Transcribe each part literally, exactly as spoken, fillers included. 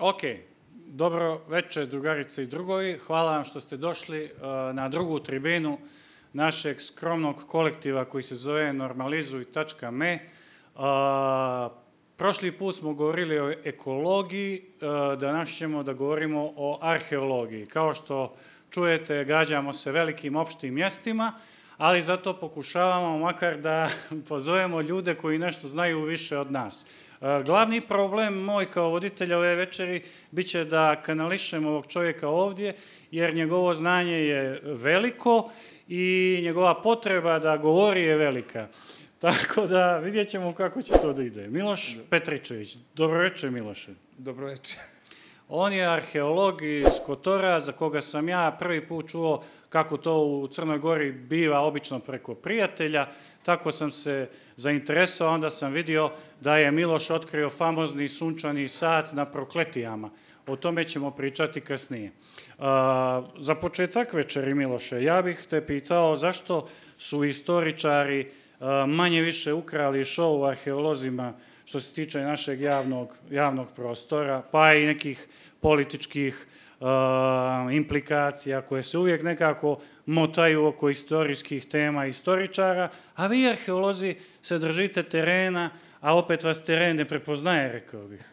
Ok, dobro večer drugarice i drugovi. Hvala vam što ste došli na drugu tribinu našeg skromnog kolektiva koji se zove normalizuj tačka me. Prošli put smo govorili o ekologiji, danas ćemo da govorimo o arheologiji. Kao što čujete, gađamo se velikim opštim mjestima, ali zato pokušavamo makar da pozovemo ljude koji nešto znaju više od nas. Glavni problem moj kao voditelja ove večeri bit će da kanališemo ovog čovjeka ovdje, jer njegovo znanje je veliko i njegova potreba da govori je velika. Tako da vidjet ćemo kako će to da ide. Miloš Petričević. Dobro večer, Miloše. Dobro večer. On je arheolog iz Kotora, za koga sam ja prvi put čuo kako to u Crnoj Gori biva obično preko prijatelja. Tako sam se zainteresovao, onda sam vidio da je Miloš otkrio famozni sunčani sat na Prokletijama. O tome ćemo pričati kasnije. Za početak večeri, Miloše, ja bih te pitao zašto su istoričari manje više ukrali show arheolozima što se tiče našeg javnog, javnog prostora, pa i nekih političkih uh, implikacija koje se uvijek nekako motaju oko istorijskih tema istoričara, a vi arheolozi se držite terena, a opet vas teren ne prepoznaje, rekao bih.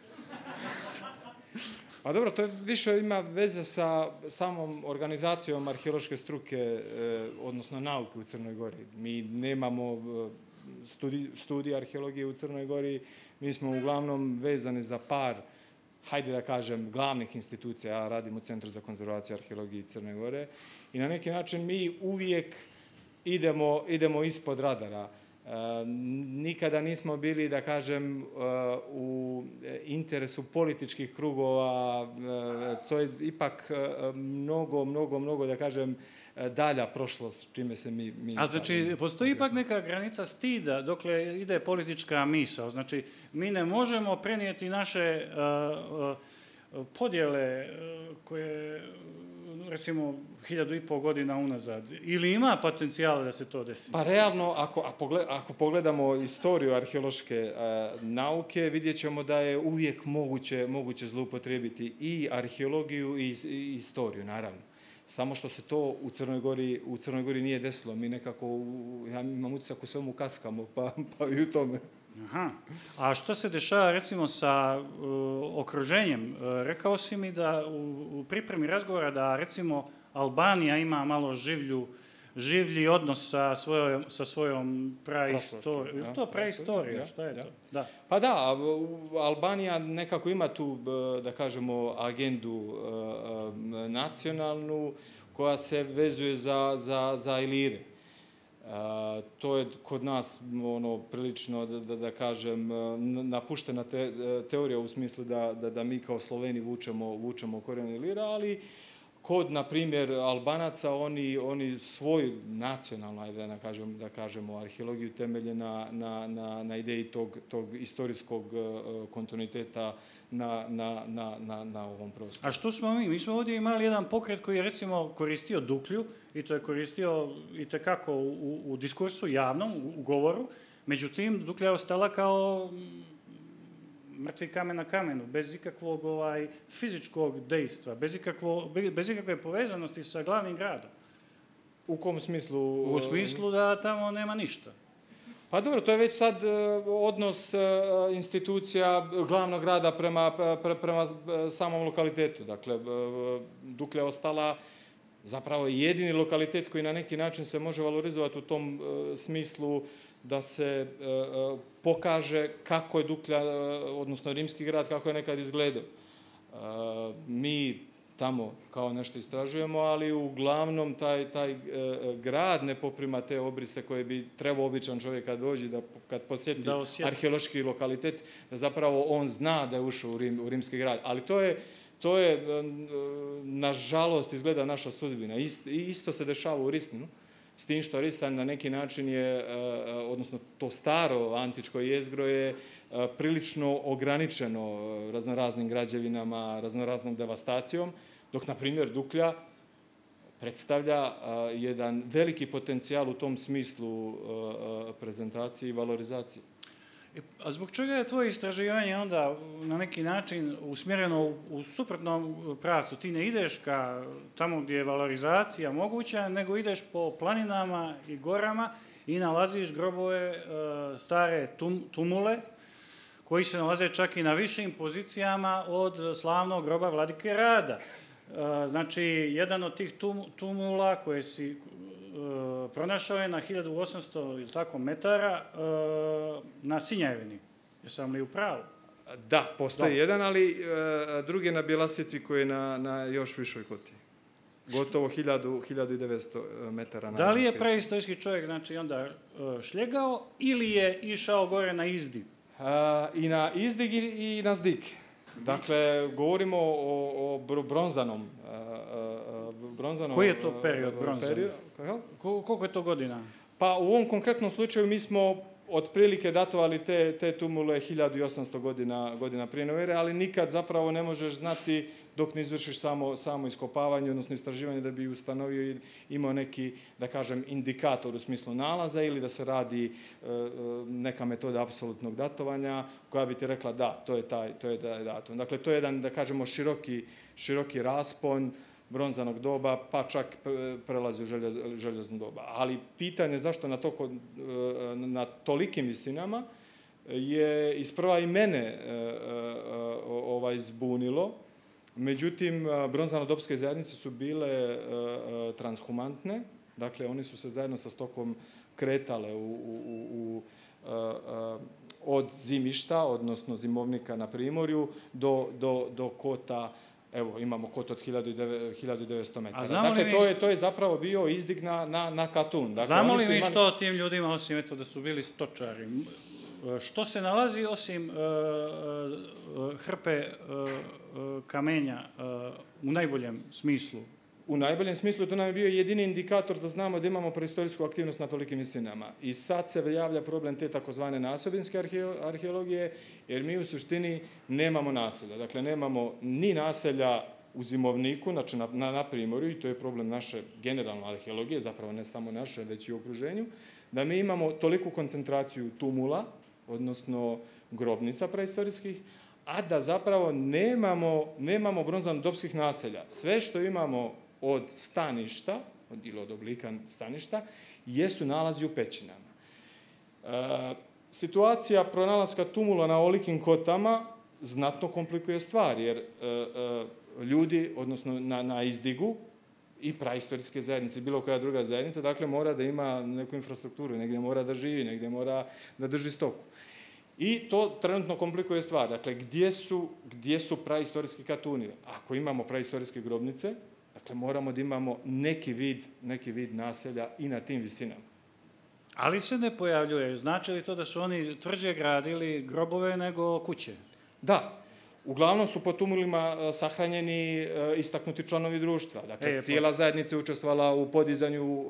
Pa dobro, to više ima veze sa samom organizacijom arheološke struke, eh, odnosno nauke u Crnoj Gori. Mi nemamo studij, studij arheologije u Crnoj Gori, mi smo uglavnom vezani za par, hajde da kažem, glavnih institucija. Ja radim u Centru za konzervaciju arheologije Crne Gore i na neki način mi uvijek idemo, idemo ispod radara. E, nikada nismo bili, da kažem, e, u interesu političkih krugova, e, to je ipak e, mnogo, mnogo, mnogo, da kažem, dalja prošlost, čime se mi... mi A znači, postoji ipak neka granica stida dokle ide politička misao. Znači, mi ne možemo prenijeti naše uh, uh, podjele uh, koje, recimo, hiljadu i pol godina unazad. Ili ima potencijala da se to desi? Pa realno, ako, a pogled, ako pogledamo istoriju arheološke uh, nauke, vidjet ćemo da je uvijek moguće, moguće zloupotrijebiti i arheologiju i, i istoriju, naravno. Samo što se to u Crnoj Gori, u Crnoj Gori nije desilo. Mi nekako, ja imam utisak u svemu kaskamo, pa, pa i u tome. Aha. A što se dešava, recimo, sa uh, okruženjem? Uh, rekao si mi da u, u pripremi razgovora da, recimo, Albanija ima malo življu, življi odnos sa svojom, sa svojom praistorijom. Je to praistorija? Ja, šta je ja. to? Da. Pa da, Albanija nekako ima tu, da kažemo, agendu e, nacionalnu koja se vezuje za, za, za Ilire. E, to je kod nas ono prilično, da, da, da kažem, napuštena te, teorija u smislu da, da, da mi kao Sloveni vučemo, vučemo korijen Ilira, ali kod, na primjer, Albanaca, oni, oni svoju nacionalnu, ajde da kažemo, da kažemo, arheologiju temelje na, na, na, na ideji tog, tog istorijskog uh, kontinuiteta na, na, na, na, na ovom prostoru. A što smo mi? Mi smo ovdje imali jedan pokret koji je, recimo, koristio Duklju i to je koristio i tekako u, u diskursu javnom, u, u govoru. Međutim, Duklja je ostala kao mrtvi kamen na kamenu, bez ikakvog ovaj, fizičkog dejstva, bez, ikakvo, bez ikakve povezanosti sa glavnim gradom. U kom smislu? U smislu da tamo nema ništa. Pa dobro, to je već sad odnos institucija glavnog grada prema, pre, prema samom lokalitetu. Dakle, Duklja je ostala zapravo jedini lokalitet koji na neki način se može valorizovati u tom smislu da se uh, pokaže kako je Duklja, uh, odnosno rimski grad, kako je nekad izgledao. Uh, mi tamo kao nešto istražujemo, ali uglavnom taj, taj uh, grad ne poprima te obrise koje bi trebao običan čovjek kad dođe, da kad posjeti da arheološki lokalitet, da zapravo on zna da je ušao u, Rim, u rimski grad. Ali to je, to je uh, nažalost, izgleda naša sudbina. Ist, isto se dešava u Risninu. S tim što Risan na neki način je, odnosno to staro antičko jezgro je prilično ograničeno raznoraznim građevinama, raznoraznom devastacijom, dok, na primjer, Duklja predstavlja jedan veliki potencijal u tom smislu prezentacije i valorizacije. A zbog čega je tvoje istraživanje onda na neki način usmjereno u suprotnom pravcu? Ti ne ideš ka tamo gdje je valorizacija moguća, nego ideš po planinama i gorama i nalaziš grobove, stare tumule, koji se nalaze čak i na višim pozicijama od slavnog groba Vladike Rada. Znači, jedan od tih tumula koje si pronašao je na hiljadu osamsto ili tako metara na Sinjevini. Jesam li u pravu? Da, postoji jedan, ali drugi je na Bjelasici koji je na još višoj koti. Gotovo hiljadu devetsto metara. Da li je preistorijski čovjek znači onda šljegao ili je išao gore na izdig? I na izdig i na zdig. Dakle, govorimo o bronzanom. Koji je to period bronzan? Koliko je to godina? Pa u ovom konkretnom slučaju mi smo otprilike datovali te tumule hiljadu osamsto godina prije nove ere, ali nikad zapravo ne možeš znati dok ne izvršiš samo iskopavanje, odnosno istraživanje da bi ustanovio i imao neki, da kažem, indikator u smislu nalaza ili da se radi neka metoda apsolutnog datovanja koja bi ti rekla da, to je taj datum. Dakle, to je jedan, da kažemo, široki raspon bronzanog doba, pa čak prelazi u željezno doba. Ali pitanje zašto na tolikim visinama je isprva i mene zbunilo. Međutim, bronzanodopske zajednice su bile transhumantne, dakle, oni su se zajedno sa stokom kretale od zimišta, odnosno zimovnika na Primorju, do kota. Evo, imamo kot od hiljadu devetsto metara. Dakle, to je zapravo bio izdig na Katun. Znamo li mi što tim ljudima, osim eto da su bili stočari, što se nalazi osim hrpe kamenja u najboljem smislu? U najboljem smislu to nam je bio jedini indikator da znamo da imamo preistorijsku aktivnost na tolikim visinama. I sad se javlja problem te takozvane nasobinske arheologije, jer mi u suštini nemamo naselja. Dakle, nemamo ni naselja u zimovniku, znači na Primorju, i to je problem naše generalne arheologije, zapravo ne samo naše, već i u okruženju, da mi imamo toliku koncentraciju tumula, odnosno grobnica preistorijskih, a da zapravo nemamo bronzanodopskih naselja. Sve što imamo od staništa, ili od oblika staništa, jesu nalazi u pećinama. Situacija pronalaska tumula na ovolikim kotama znatno komplikuje stvar, jer ljudi, odnosno na izdigu, i praistorijske zajednice, bilo koja druga zajednica, dakle mora da ima neku infrastrukturu, negdje mora da živi, negdje mora da drži stoku. I to trenutno komplikuje stvar. Dakle, gdje su praistorijski katuni? Ako imamo praistorijske grobnice, dakle, moramo da imamo neki vid naselja i na tim visinama. Ali se ne pojavljuje. Znači li to da su oni tvrđe gradili grobove nego kuće? Da. Uglavnom su po tumulima sahranjeni istaknuti članovi društva. Dakle, cijela zajednica je učestvovala u podizanju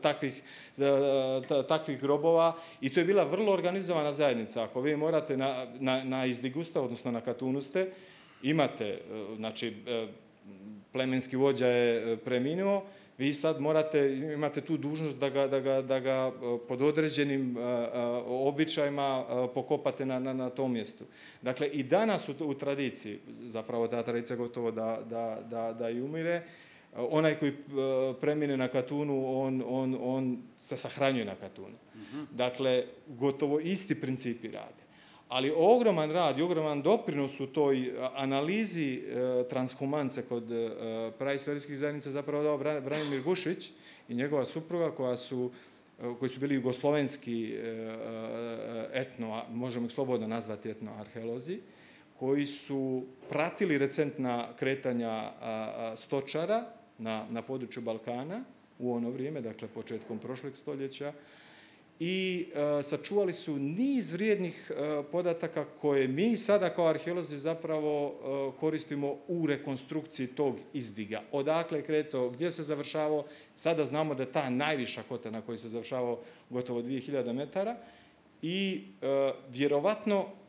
takvih grobova i to je bila vrlo organizovana zajednica. Ako vi morate na izdigusta, odnosno na katunuste, imate, znači, plemenski vođa je preminuo, vi sad morate, imate tu dužnost da ga pod određenim običajima pokopate na tom mjestu. Dakle, i danas u tradiciji, zapravo ta tradicija gotovo da i umire, onaj koji premine na Katunu, on se sahranjuje na Katunu. Dakle, gotovo isti principi rade. Ali ogroman rad i ogroman doprinos u toj analizi transhumance kod praistorijskih zajednica zapravo dao Branimir Gušić i njegova supruga koji su bili jugoslovenski etno, možemo ih slobodno nazvati etnoarheolozi, koji su pratili recentna kretanja stočara na području Balkana u ono vrijeme, dakle početkom prošlog stoljeća, i sačuvali su niz vrijednih podataka koje mi sada kao arheolozi zapravo koristimo u rekonstrukciji tog izdiga. Odakle je kretao, gdje se završavao, sada znamo da je ta najviša kota na kojoj se završavao gotovo dvije hiljade metara i vjerovatno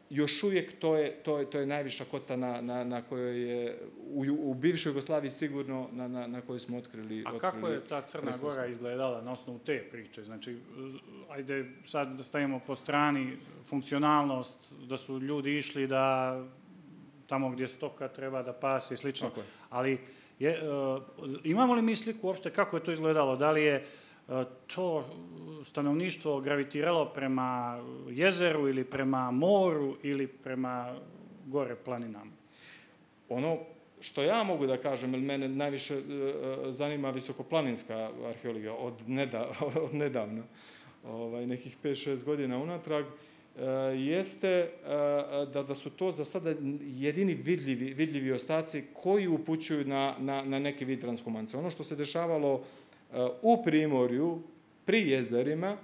još uvijek to je, to je, to je najviša kota na, na, na kojoj je, u, u bivšoj Jugoslaviji sigurno, na, na, na kojoj smo otkrili... A otkrili kako je ta Crna Gora izgledala na osnovu te priče? Znači, ajde sad da stavimo po strani funkcionalnost, da su ljudi išli da tamo gdje stoka treba da pase i slično. Ali je, uh, imamo li mi sliku uopšte kako je to izgledalo? Da li je uh, to stanovništvo gravitiralo prema jezeru ili prema moru ili prema gore planinama? Ono što ja mogu da kažem, jer mene najviše uh, zanima visokoplaninska arheologija od, neda, od nedavno, ovaj, nekih pet šest godina unatrag, jeste da, da su to za sada jedini vidljivi, vidljivi ostaci koji upućuju na, na, na neki vid transhumance. Ono što se dešavalo u Primorju, pri jezerima,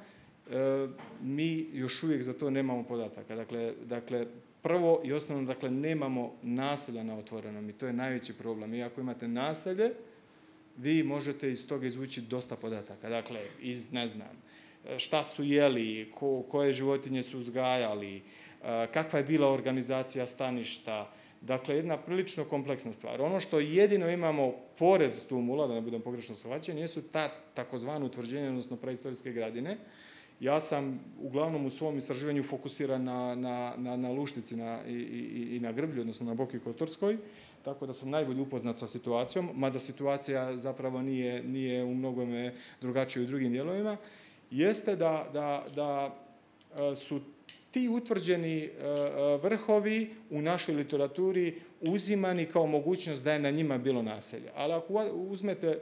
mi još uvijek za to nemamo podataka. Dakle, dakle prvo i osnovno, dakle, nemamo naselja na otvorenom i to je najveći problem. I ako imate naselje, vi možete iz toga izvući dosta podataka. Dakle, iz, ne znam, šta su jeli, ko, koje životinje su uzgajali, kakva je bila organizacija staništa. Dakle, jedna prilično kompleksna stvar. Ono što jedino imamo pored tumula, da ne budem pogrešno shvaćen, jesu ta takozvano utvrđenja, odnosno preistorijske gradine. Ja sam uglavnom u svom istraživanju fokusiran na, na, na, na Luštici na, i, i, i na Grblju, odnosno na Boki Kotorskoj, tako da sam najbolje upoznat sa situacijom, mada situacija zapravo nije, nije u mnogome drugačija u drugim dijelovima. Jeste da, da, da su ti utvrđeni vrhovi u našoj literaturi uzimani kao mogućnost da je na njima bilo naselje. Ali ako uzmete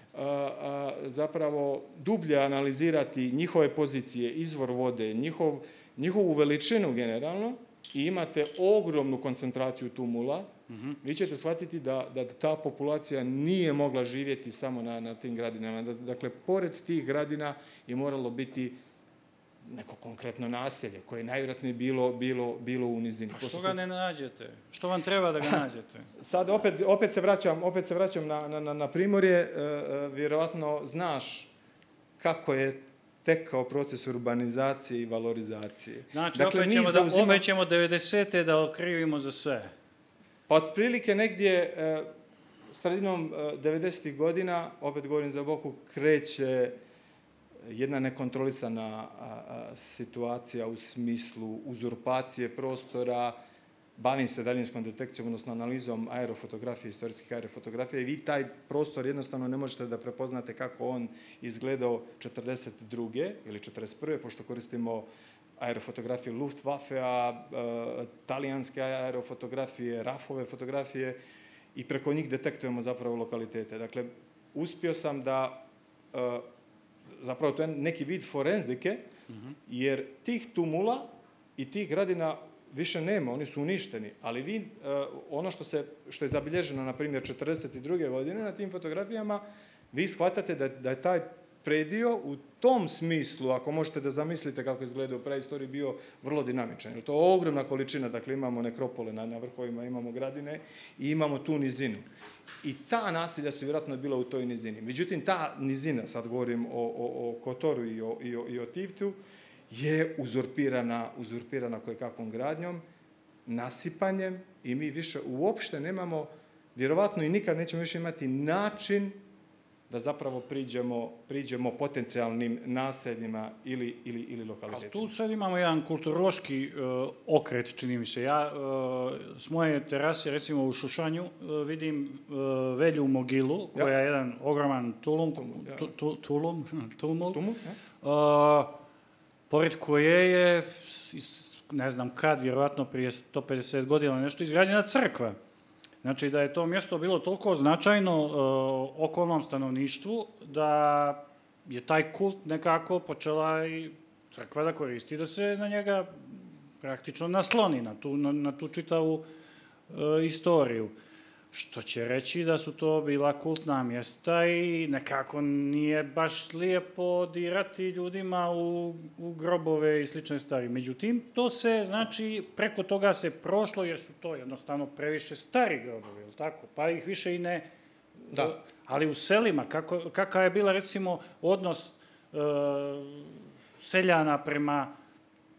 zapravo dublje analizirati njihove pozicije, izvor vode, njihov, njihovu veličinu generalno i imate ogromnu koncentraciju tumula, mm-hmm. vi ćete shvatiti da, da ta populacija nije mogla živjeti samo na, na tim gradinama. Dakle, pored tih gradina je moralo biti neko konkretno naselje koje je najvjerojatnije bilo, bilo, bilo u nizini. A što ga ne nađete? Što vam treba da ga nađete? Sad opet, opet se vraćam, opet se vraćam na, na, na Primorje. E, e, vjerovatno znaš kako je tekao proces urbanizacije i valorizacije. Znači, dakle, opet, ćemo zauzima... da, opet ćemo devedesete da okrivimo za sve. Pa otprilike negdje e, sredinom e, devedesetih godina, opet govorim za Boku, kreće jedna nekontrolisana a, a, situacija u smislu uzurpacije prostora, bavim se daljinskom detekcijom, odnosno analizom aerofotografije, istorijskih aerofotografija i vi taj prostor jednostavno ne možete da prepoznate kako on izgledao četrdeset druge ili četrdeset prve pošto koristimo aerofotografije Luftwaffe-a, e, talijanske aerofotografije, rafove fotografije i preko njih detektujemo zapravo lokalitete. Dakle, uspio sam da e, zapravo to je neki vid forenzike, jer tih tumula i tih gradina više nema, oni su uništeni, ali vi, ono što, se, što je zabilježeno, na primjer, četrdeset druge godine na tim fotografijama, vi shvatate da, da je taj predio u tom smislu, ako možete da zamislite kako izgleda u preistoriji, bio vrlo dinamičan. Jer to je ogromna količina, dakle imamo nekropole na, na vrhovima, imamo gradine i imamo tu nizinu. I ta nasilja su vjerojatno bila u toj nizini. Međutim, ta nizina, sad govorim o, o, o Kotoru i o, i o, i o Tivtu, je uzurpirana, uzurpirana kojekakvom gradnjom, nasipanjem i mi više uopšte nemamo, vjerovatno i nikad nećemo više imati način da zapravo priđemo, priđemo potencijalnim naseljima ili, ili, ili lokalitetima. A tu sad imamo jedan kulturološki uh, okret, čini mi se. Ja uh, s moje terase, recimo u Šušanju, uh, vidim uh, Velju Mogilu, koja ja. je jedan ogroman tulum, tumul, ja. tu, tu, tulum, tumul, tumul ja. uh, pored koje je, ne znam kad, vjerovatno prije sto pedeset godina nešto, izgrađena crkva. Znači da je to mjesto bilo toliko značajno uh, okolnom stanovništvu da je taj kult nekako počela i crkva da koristi, da se na njega praktično nasloni, na tu, na, na tu čitavu uh, istoriju. Što će reći da su to bila kultna mjesta i nekako nije baš lijepo dirati ljudima u, u grobove i slične stvari. Međutim, to se, znači, preko toga se prošlo jer su to jednostavno previše stari grobovi, je li tako? Pa ih više i ne... Da. Ali u selima, kako, kakav je bila, recimo, odnos e, seljana prema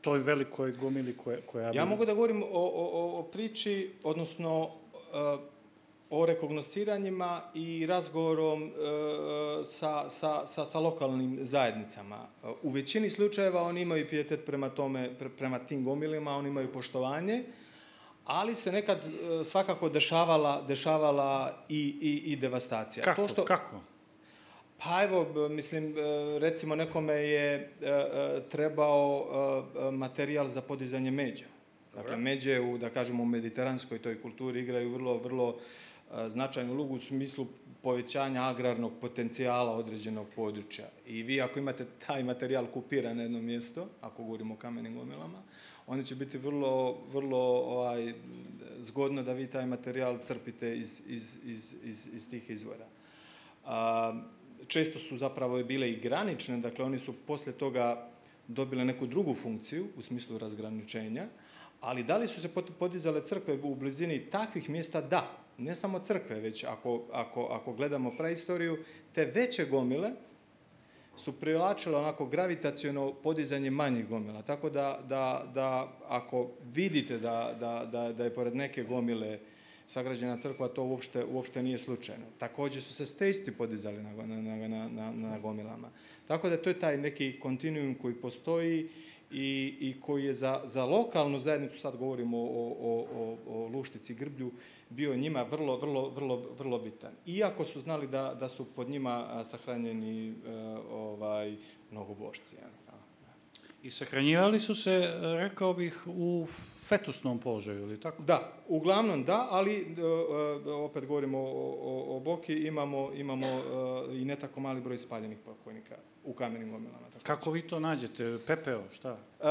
toj velikoj gomili koja... koja ja mogu da govorim o, o, o priči, odnosno o rekognosciranjima i razgovorom uh, sa, sa, sa, sa lokalnim zajednicama. U većini slučajeva oni imaju pijetet prema tome, pre, prema tim gomilima, oni imaju poštovanje, ali se nekad uh, svakako dešavala, dešavala i, i, i devastacija. Kako? To što, Kako? Pa evo, mislim, recimo nekome je uh, trebao uh, materijal za podizanje međa. Dakle, međe u, da kažemo, u mediteranskoj toj kulturi igraju vrlo, vrlo značajnu ulogu u smislu povećanja agrarnog potencijala određenog područja. I vi ako imate taj materijal kupiran na jedno mjesto, ako govorimo o kamenim gomilama, oni će biti vrlo, vrlo ovaj, zgodno da vi taj materijal crpite iz, iz, iz, iz, iz tih izvora. A, često su zapravo bile i granične, dakle oni su poslije toga dobile neku drugu funkciju u smislu razgraničenja, ali da li su se podizale crkve u blizini takvih mjesta? Da. Ne samo crkve, već ako, ako, ako gledamo praistoriju, te veće gomile su privlačile onako gravitaciono podizanje manjih gomila. Tako da, da, da ako vidite da, da, da, da je pored neke gomile sagrađena crkva, to uopšte, uopšte nije slučajno. Također su se stejsti podizali na, na, na, na, na gomilama. Tako da to je taj neki kontinuum koji postoji i, i koji je za, za lokalnu zajednicu, sad govorimo o, o, o, o Luštici, Grblju, bio njima vrlo, vrlo, vrlo, vrlo bitan. Iako su znali da, da su pod njima sahranjeni uh, ovaj, mnogobošci. I sahranjivali su se, rekao bih, u fetusnom položaju, ili tako? Da, uglavnom da, ali uh, opet govorimo o, o, o Boki, imamo, imamo uh, i ne tako mali broj spaljenih pokojnika u kamenim gomilama. Kako vi to nađete? Pepeo, šta? Uh,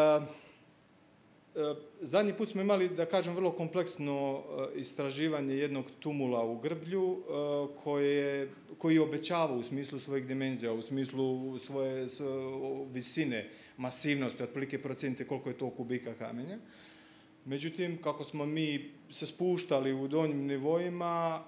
Zadnji put smo imali, da kažem, vrlo kompleksno istraživanje jednog tumula u Grblju koje, koji obećava u smislu svojih dimenzija, u smislu svoje visine, masivnosti, otprilike procenite koliko je to kubika kamenja. Međutim, kako smo mi se spuštali u donjim nivoima,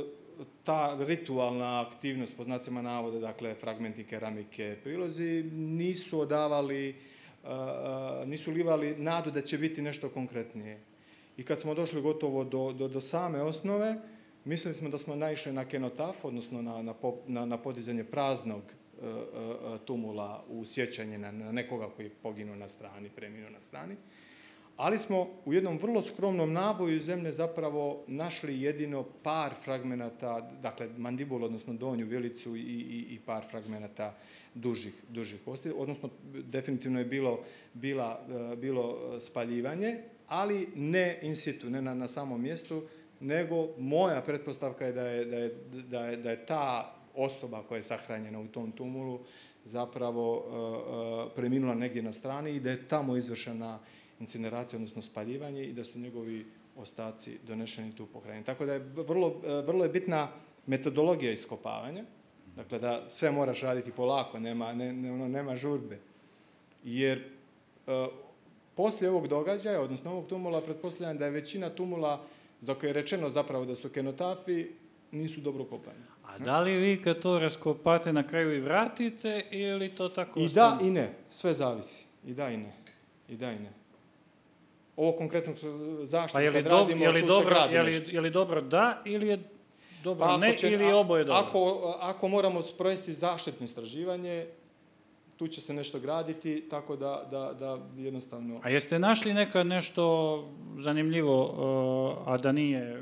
ta ritualna aktivnost, po znacima navoda, dakle, fragmenti keramike, prilozi, nisu odavali Uh, nisu livali nadu da će biti nešto konkretnije. I kad smo došli gotovo do, do, do same osnove, mislili smo da smo naišli na kenotaf, odnosno na, na, na, na podizanje praznog uh, uh, tumula u sjećanje na, na nekoga koji je poginuo na strani, preminuo na strani. Ali smo u jednom vrlo skromnom naboju zemlje zapravo našli jedino par fragmenata, dakle mandibulu, odnosno donju vilicu i, i, i par fragmenata dužih, dužih kosti, odnosno definitivno je bilo, bila, bilo spaljivanje, ali ne in situ, ne na, na samom mjestu, nego moja pretpostavka je da je, da je, da je, da je ta osoba koja je sahranjena u tom tumulu zapravo uh, uh, preminula negdje na strani i da je tamo izvršena incineracija, odnosno spaljivanje i da su njegovi ostaci donešeni tu pohranjeni. Tako da je vrlo, vrlo je bitna metodologija iskopavanja, dakle da sve moraš raditi polako, nema, ne, ne, nema žurbe. Jer uh, poslije ovog događaja, odnosno ovog tumula, pretpostavljam da je većina tumula za koje je rečeno zapravo da su kenotafi, nisu dobro kopani. A da li vi kad to raskopate na kraju i vratite ili to tako I ostane? da i ne, sve zavisi. I da i ne. I da i ne. Ovo konkretno zašto pa je li kad do, radimo, je li tu dobro, se gradi je li, nešto. je li dobro da ili je dobro pa ne će, ili je oboje dobro? Ako, ako moramo sprovesti zaštitno istraživanje, tu će se nešto graditi, tako da, da, da jednostavno... A jeste našli nekad nešto zanimljivo, a da nije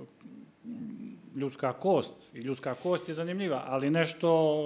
ljudska kost? I ljudska kost je zanimljiva, ali nešto,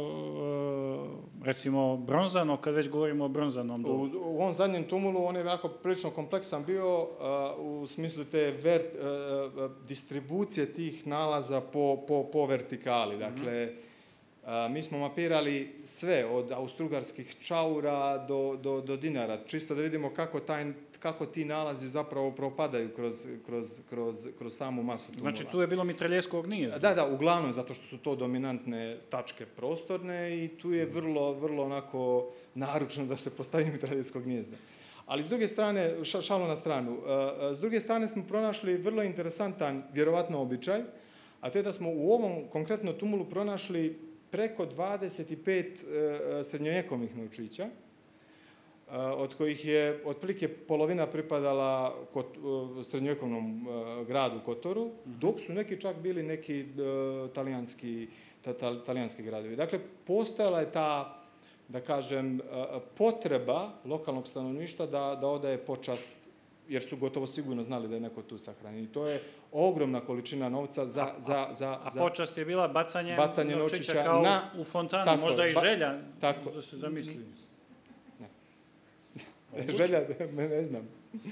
recimo, bronzano, kad već govorimo o bronzanom dobu. U, u ovom zadnjem tumulu on je jako prilično kompleksan bio uh, u smislu te ver, uh, distribucije tih nalaza po, po, po vertikali. Dakle, uh, mi smo mapirali sve, od austrougarskih čaura do, do, do dinara, čisto da vidimo kako, taj, kako ti nalazi zapravo propadaju kroz, kroz, kroz, kroz samu masu tumula. Znači, tu je bilo mitraljeskog gnijezda. Da, da, uglavnom, zato što su to dominantne tačke prostorne i tu je vrlo, vrlo onako naručno da se postavi mitraljeskog gnijezda. Ali s druge strane, šalno na stranu, s druge strane smo pronašli vrlo interesantan, vjerovatno običaj, a to je da smo u ovom konkretno tumulu pronašli preko dvadeset pet srednjovjekovnih novčića, od kojih je otprilike polovina pripadala srednjovjekovnom gradu Kotoru, dok su neki čak bili neki talijanski, talijanski gradovi. Dakle, postojala je ta, da kažem, potreba lokalnog stanovništva da, da odaje počast, jer su gotovo sigurno znali da je neko tu sahranjen. I to je ogromna količina novca za... za, za, a za počast je bila bacanje, bacanje novčića, novčića kao na, u fontanu, tako, možda i ba, želja, tako, da se zamisli. Ne. Želja, ne, ne znam.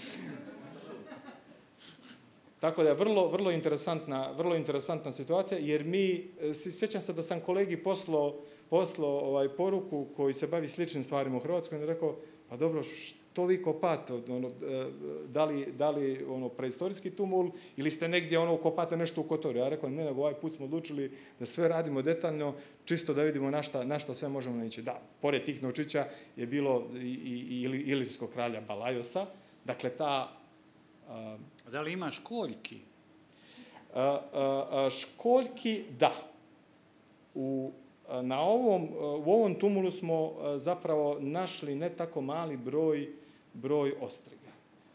Tako da je vrlo, vrlo, interesantna, vrlo interesantna situacija, jer mi, sjećam se da sam kolegi poslao, poslao ovaj, poruku koji se bavi sličnim stvarima u Hrvatskoj, on je rekao, pa dobro, što vi kopate, ono, da li, da li ono, preistorijski tumul ili ste negdje ono, kopate nešto u Kotoru? Ja rekao, ne, nego ovaj put smo odlučili da sve radimo detaljno, čisto da vidimo na šta, na šta sve možemo naići. Da, pored tih novčića je bilo i, i, i ilirskog kralja Balajosa, dakle ta... A, da li ima školjki? A, a, a, školjki, da. U Na ovom, u ovom tumulu smo zapravo našli ne tako mali broj, broj ostriga.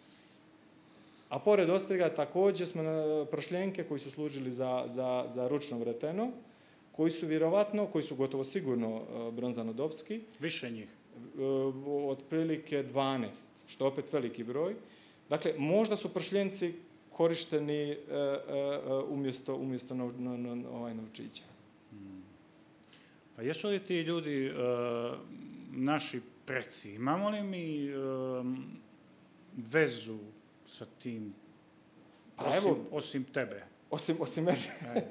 A pored ostriga također smo prošljenke koji su služili za, za, za ručno vreteno, koji su vjerovatno, koji su gotovo sigurno bronzanodopski. Više njih? Otprilike dvanaest, što je opet veliki broj. Dakle, možda su prošljenci korišteni umjesto, umjesto no, no, no, ovaj novčića. Pa jesu li ti ljudi e, naši preci? Imamo li mi e, vezu sa tim, pa osim, evo, osim tebe? Osim, osim mene?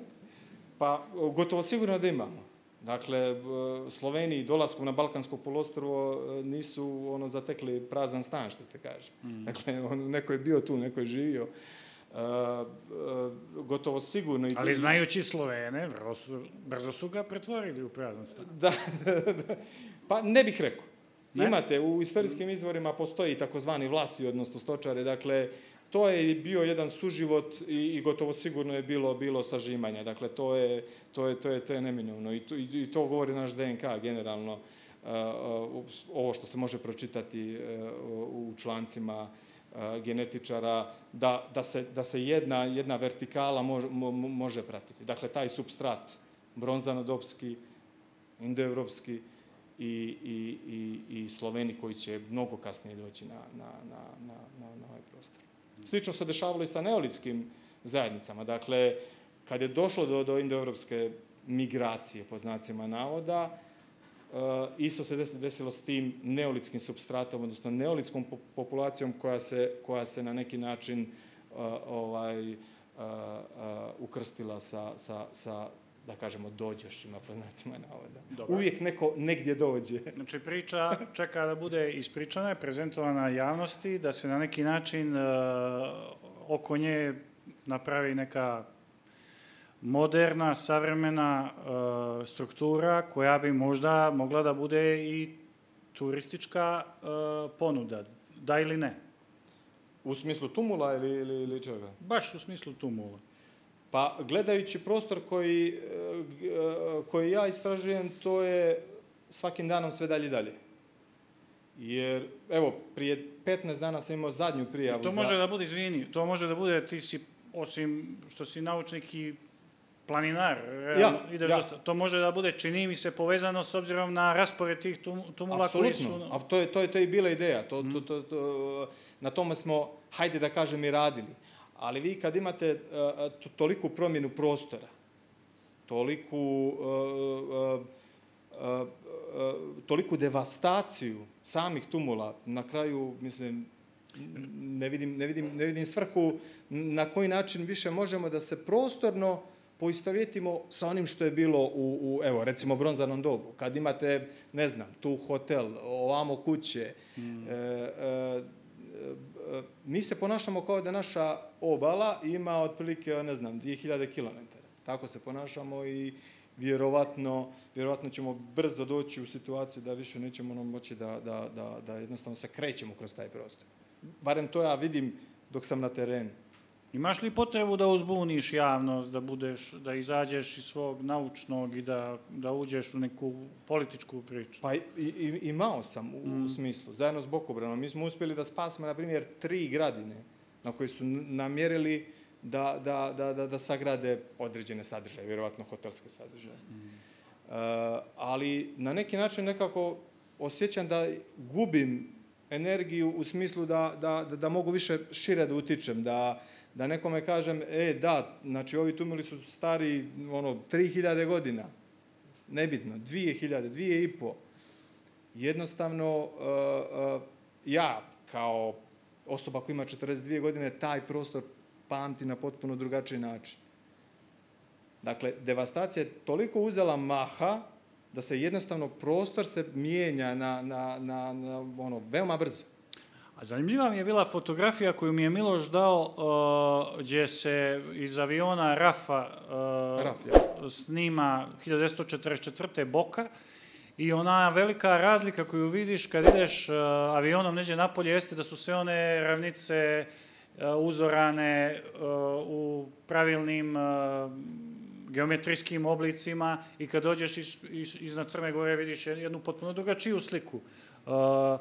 Pa gotovo sigurno da imamo. Dakle, Sloveniji dolaskom na Balkansko poluostrvo nisu ono, zatekli prazan stan, što se kaže. Mm. Dakle, on, neko je bio tu, neko je živio. Uh, uh, gotovo sigurno. I ali znajući Slovene, su, brzo su ga pretvorili u prazan stan. Da, da, pa ne bih rekao. Ne? Imate, u istorijskim izvorima postoji takozvani vlasi, odnosno stočare, dakle, to je bio jedan suživot i, i gotovo sigurno je bilo, bilo sažimanja. Dakle, to je, to je, to je, to je neminovno. I to, i, i to govori naš D N K generalno, uh, uh, ovo što se može pročitati uh, u člancima genetičara, da, da, se, da se jedna, jedna vertikala može, mo, može pratiti. Dakle, taj substrat, bronzanodopski, indoevropski i, i, i, i Sloveni koji će mnogo kasnije doći na, na, na, na, na, na ovaj prostor. Slično se dešavalo i sa neolitskim zajednicama. Dakle, kad je došlo do, do indoevropske migracije, po znacima navoda, Uh, isto se desilo s tim neolitskim substratom, odnosno neolitskom populacijom koja se, koja se na neki način uh, ovaj, uh, uh, ukrstila sa, sa, sa, da kažemo, dođošima, po znacima navoda. Dobar. Uvijek neko negdje dođe. Znači, priča čeka da bude ispričana, prezentovana javnosti, da se na neki način uh, oko nje napravi neka moderna, savremena uh, struktura koja bi možda mogla da bude i turistička uh, ponuda. Da ili ne? U smislu tumula ili, ili, ili čega? Baš u smislu tumula. Pa gledajući prostor koji, koji ja istražujem, to je svakim danom sve dalje i dalje. Jer, evo, prije petnaest dana sam imao zadnju prijavu. To može za... da bude, izvini, to može da bude, ti si, osim što si naučnik i planinar, realno, ja, ideš ja. Dosta. To može da bude, čini mi se, povezano s obzirom na raspored tih tum, tumula Absolutno. koji su... A to je, to je, to je bila ideja. To, mm. to, to, to, na tome smo, hajde da kažem, i radili. Ali vi kad imate uh, toliku promjenu prostora, toliku, uh, uh, uh, uh, toliku devastaciju samih tumula, na kraju, mislim, ne vidim, ne vidim, ne vidim svrhu na koji način više možemo da se prostorno poistovjetimo sa onim što je bilo u, u evo, recimo, bronzanom dobu. Kad imate, ne znam, tu hotel, ovamo kuće, mm. e, e, mi se ponašamo kao da naša obala ima otprilike, ne znam, dvije hiljade kilometara. Tako se ponašamo i vjerovatno, vjerovatno ćemo brzo doći u situaciju da više nećemo nam moći da, da, da, da jednostavno se krećemo kroz taj prostor. Barem to ja vidim dok sam na terenu. Imaš li potrebu da uzbuniš javnost, da budeš, da izađeš iz svog naučnog i da, da uđeš u neku političku priču? Pa i, i, imao sam u, mm. u smislu, zajedno s Bokobranom. Mi smo uspjeli da spasimo, na primjer, tri gradine na koje su namjerili da, da, da, da, da sagrade određene sadržaje, vjerovatno hotelske sadržaje. Mm. Uh, ali na neki način nekako osjećam da gubim energiju u smislu da, da, da, da mogu više šire da utičem, da da nekome kažem, e, da, znači ovi tumuli su stari, ono, tri hiljade godina, nebitno, dvije hiljade, dvije i po. Jednostavno, uh, uh, ja, kao osoba koja ima četrdeset dvije godine, taj prostor pamti na potpuno drugačiji način. Dakle, devastacija je toliko uzela maha da se jednostavno prostor se mijenja na, na, na, na ono, veoma brzo. A zanimljiva mi je bila fotografija koju mi je Miloš dao uh, gdje se iz aviona Rafa uh, Raf, ja. snima hiljadu devetsto četrdeset četvrte Boka i ona velika razlika koju vidiš kad ideš uh, avionom neđe napolje jeste da su sve one ravnice uh, uzorane uh, u pravilnim uh, geometrijskim oblicima i kad dođeš iz, iz, iznad Crne Gore vidiš jednu potpuno drugačiju sliku. Uh,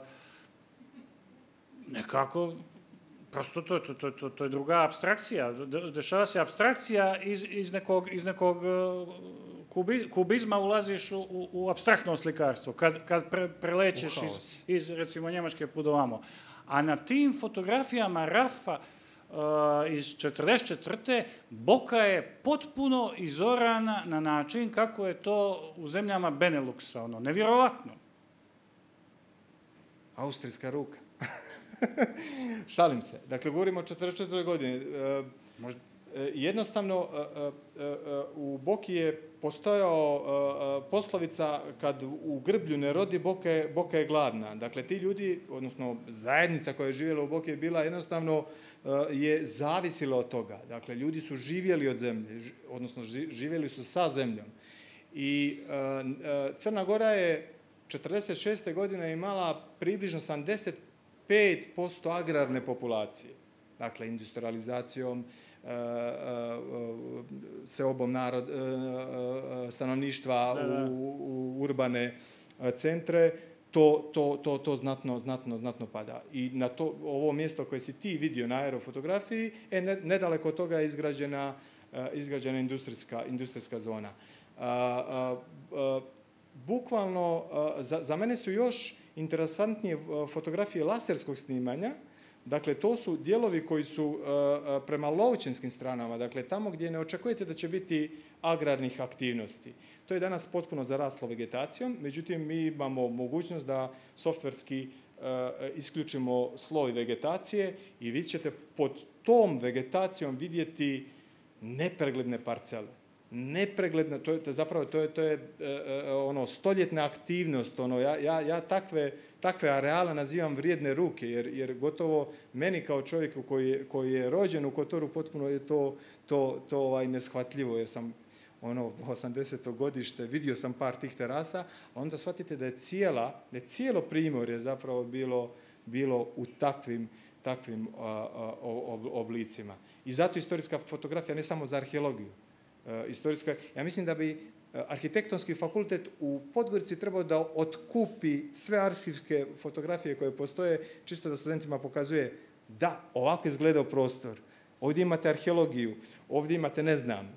Nekako, prosto to, to, to, to, to je druga apstrakcija. Dešava se apstrakcija iz, iz nekog, iz nekog kubi, kubizma ulaziš u, u, u apstraktno slikarstvo, kad, kad pre, prelećeš iz, iz, recimo, Njemačke put ovamo. A na tim fotografijama Rafa uh, iz četrdeset četvrte Boka je potpuno izorana na način kako je to u zemljama Beneluxa, ono, nevjerovatno. Austrijska ruka. Šalim se. Dakle, govorimo o četrdeset četvrtoj godini. Možda. Jednostavno, u Boki je postojao poslovica kad u grblju ne rodi, Boka je, Boka je gladna. Dakle, ti ljudi, odnosno zajednica koja je živjela u Boki je bila jednostavno je zavisila od toga. Dakle, ljudi su živjeli od zemlje, odnosno živjeli su sa zemljom. I Crna Gora je četrdeset šeste godine imala približno sedamdeset pet posto agrarne populacije. Dakle, industrializacijom, seobom narod, stanovništva u, u urbane centre, to, to, to, to znatno, znatno, znatno pada. I na to, ovo mjesto koje si ti vidio na aerofotografiji, e, nedaleko od toga je izgrađena, izgrađena industrijska, industrijska zona. Bukvalno, za, za mene su još interesantnije fotografije laserskog snimanja. Dakle, to su dijelovi koji su prema lovčanskim stranama, dakle, tamo gdje ne očekujete da će biti agrarnih aktivnosti. To je danas potpuno zaraslo vegetacijom, međutim, mi imamo mogućnost da softverski isključimo sloj vegetacije i vi ćete pod tom vegetacijom vidjeti nepregledne parcele. Nepregledna, to je, to je zapravo to je, to je uh, ono stoljetna aktivnost, ono ja ja ja takve takve areale nazivam vrijedne ruke, jer jer gotovo meni kao čovjeku koji je, koji je rođen u Kotoru potpuno je to to to ovaj neshvatljivo, jer sam ono osamdeseto godište, vidio sam par tih terasa, a onda shvatite da je cijela da je cijelo Primorje zapravo bilo bilo u takvim takvim uh, uh, oblicima. I zato istorijska fotografija ne samo za arheologiju. Istorijska. Ja mislim da bi arhitektonski fakultet u Podgorici trebao da otkupi sve arhivske fotografije koje postoje, čisto da studentima pokazuje da ovako izgleda prostor. Ovdje imate arheologiju, ovdje imate ne znam.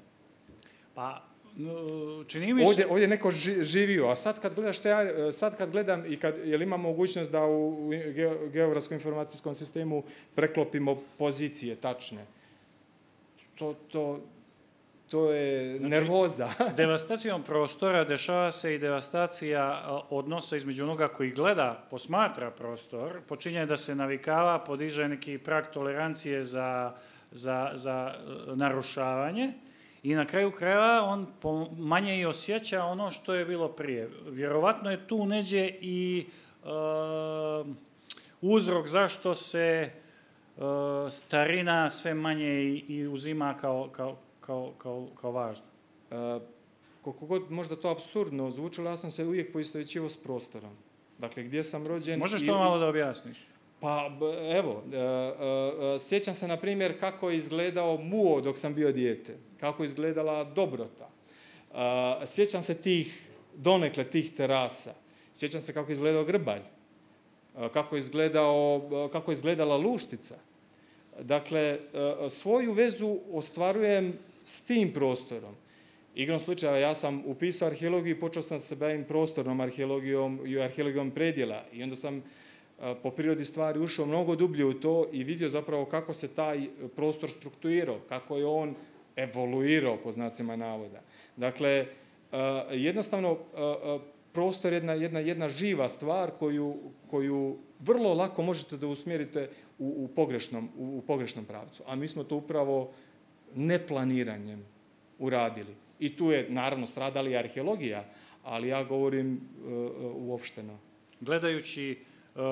Pa, čini mi se... Ovdje, ovdje neko živio, a sad kad gledaš te, sad kad gledam i kad, jel ima mogućnost da u geografskom informacijskom sistemu preklopimo pozicije tačne. To, to, To je znači, nervoza. Devastacijom prostora dešava se i devastacija odnosa između onoga koji gleda, posmatra prostor, počinje da se navikava, podiže neki prag tolerancije za, za, za narušavanje i na kraju krajeva on manje i osjeća ono što je bilo prije. Vjerovatno je tu neđe i uh, uzrok zašto se uh, starina sve manje i, i uzima kao, kao Kao, kao, kao važno. Uh, koliko god možda to apsurdno zvučilo, ja sam se uvijek poistovjećivao s prostorom. Dakle, gdje sam rođen... Možeš to i, malo da objasniš? Pa, evo, sjećam se, na primjer, kako je izgledao muo dok sam bio dijete, kako je izgledala Dobrota. Sjećam se tih, donekle tih terasa. Sjećam se kako je izgledao Grbalj, kako je, izgledao, kako je izgledala Luštica. Dakle, svoju vezu ostvarujem s tim prostorom. Igrom slučaja, ja sam upisao arheologiju i počeo sam se bavim prostornom arheologijom i arheologijom predjela. I onda sam po prirodi stvari ušao mnogo dublje u to i vidio zapravo kako se taj prostor strukturirao, kako je on evoluirao, po znacima navoda. Dakle, jednostavno, prostor je jedna, jedna, jedna živa stvar koju, koju vrlo lako možete da usmjerite u, u, pogrešnom, u, u pogrešnom pravcu. A mi smo to upravo neplaniranjem uradili. I tu je, naravno, stradala i arheologija, ali ja govorim uh, uopšteno. Gledajući uh,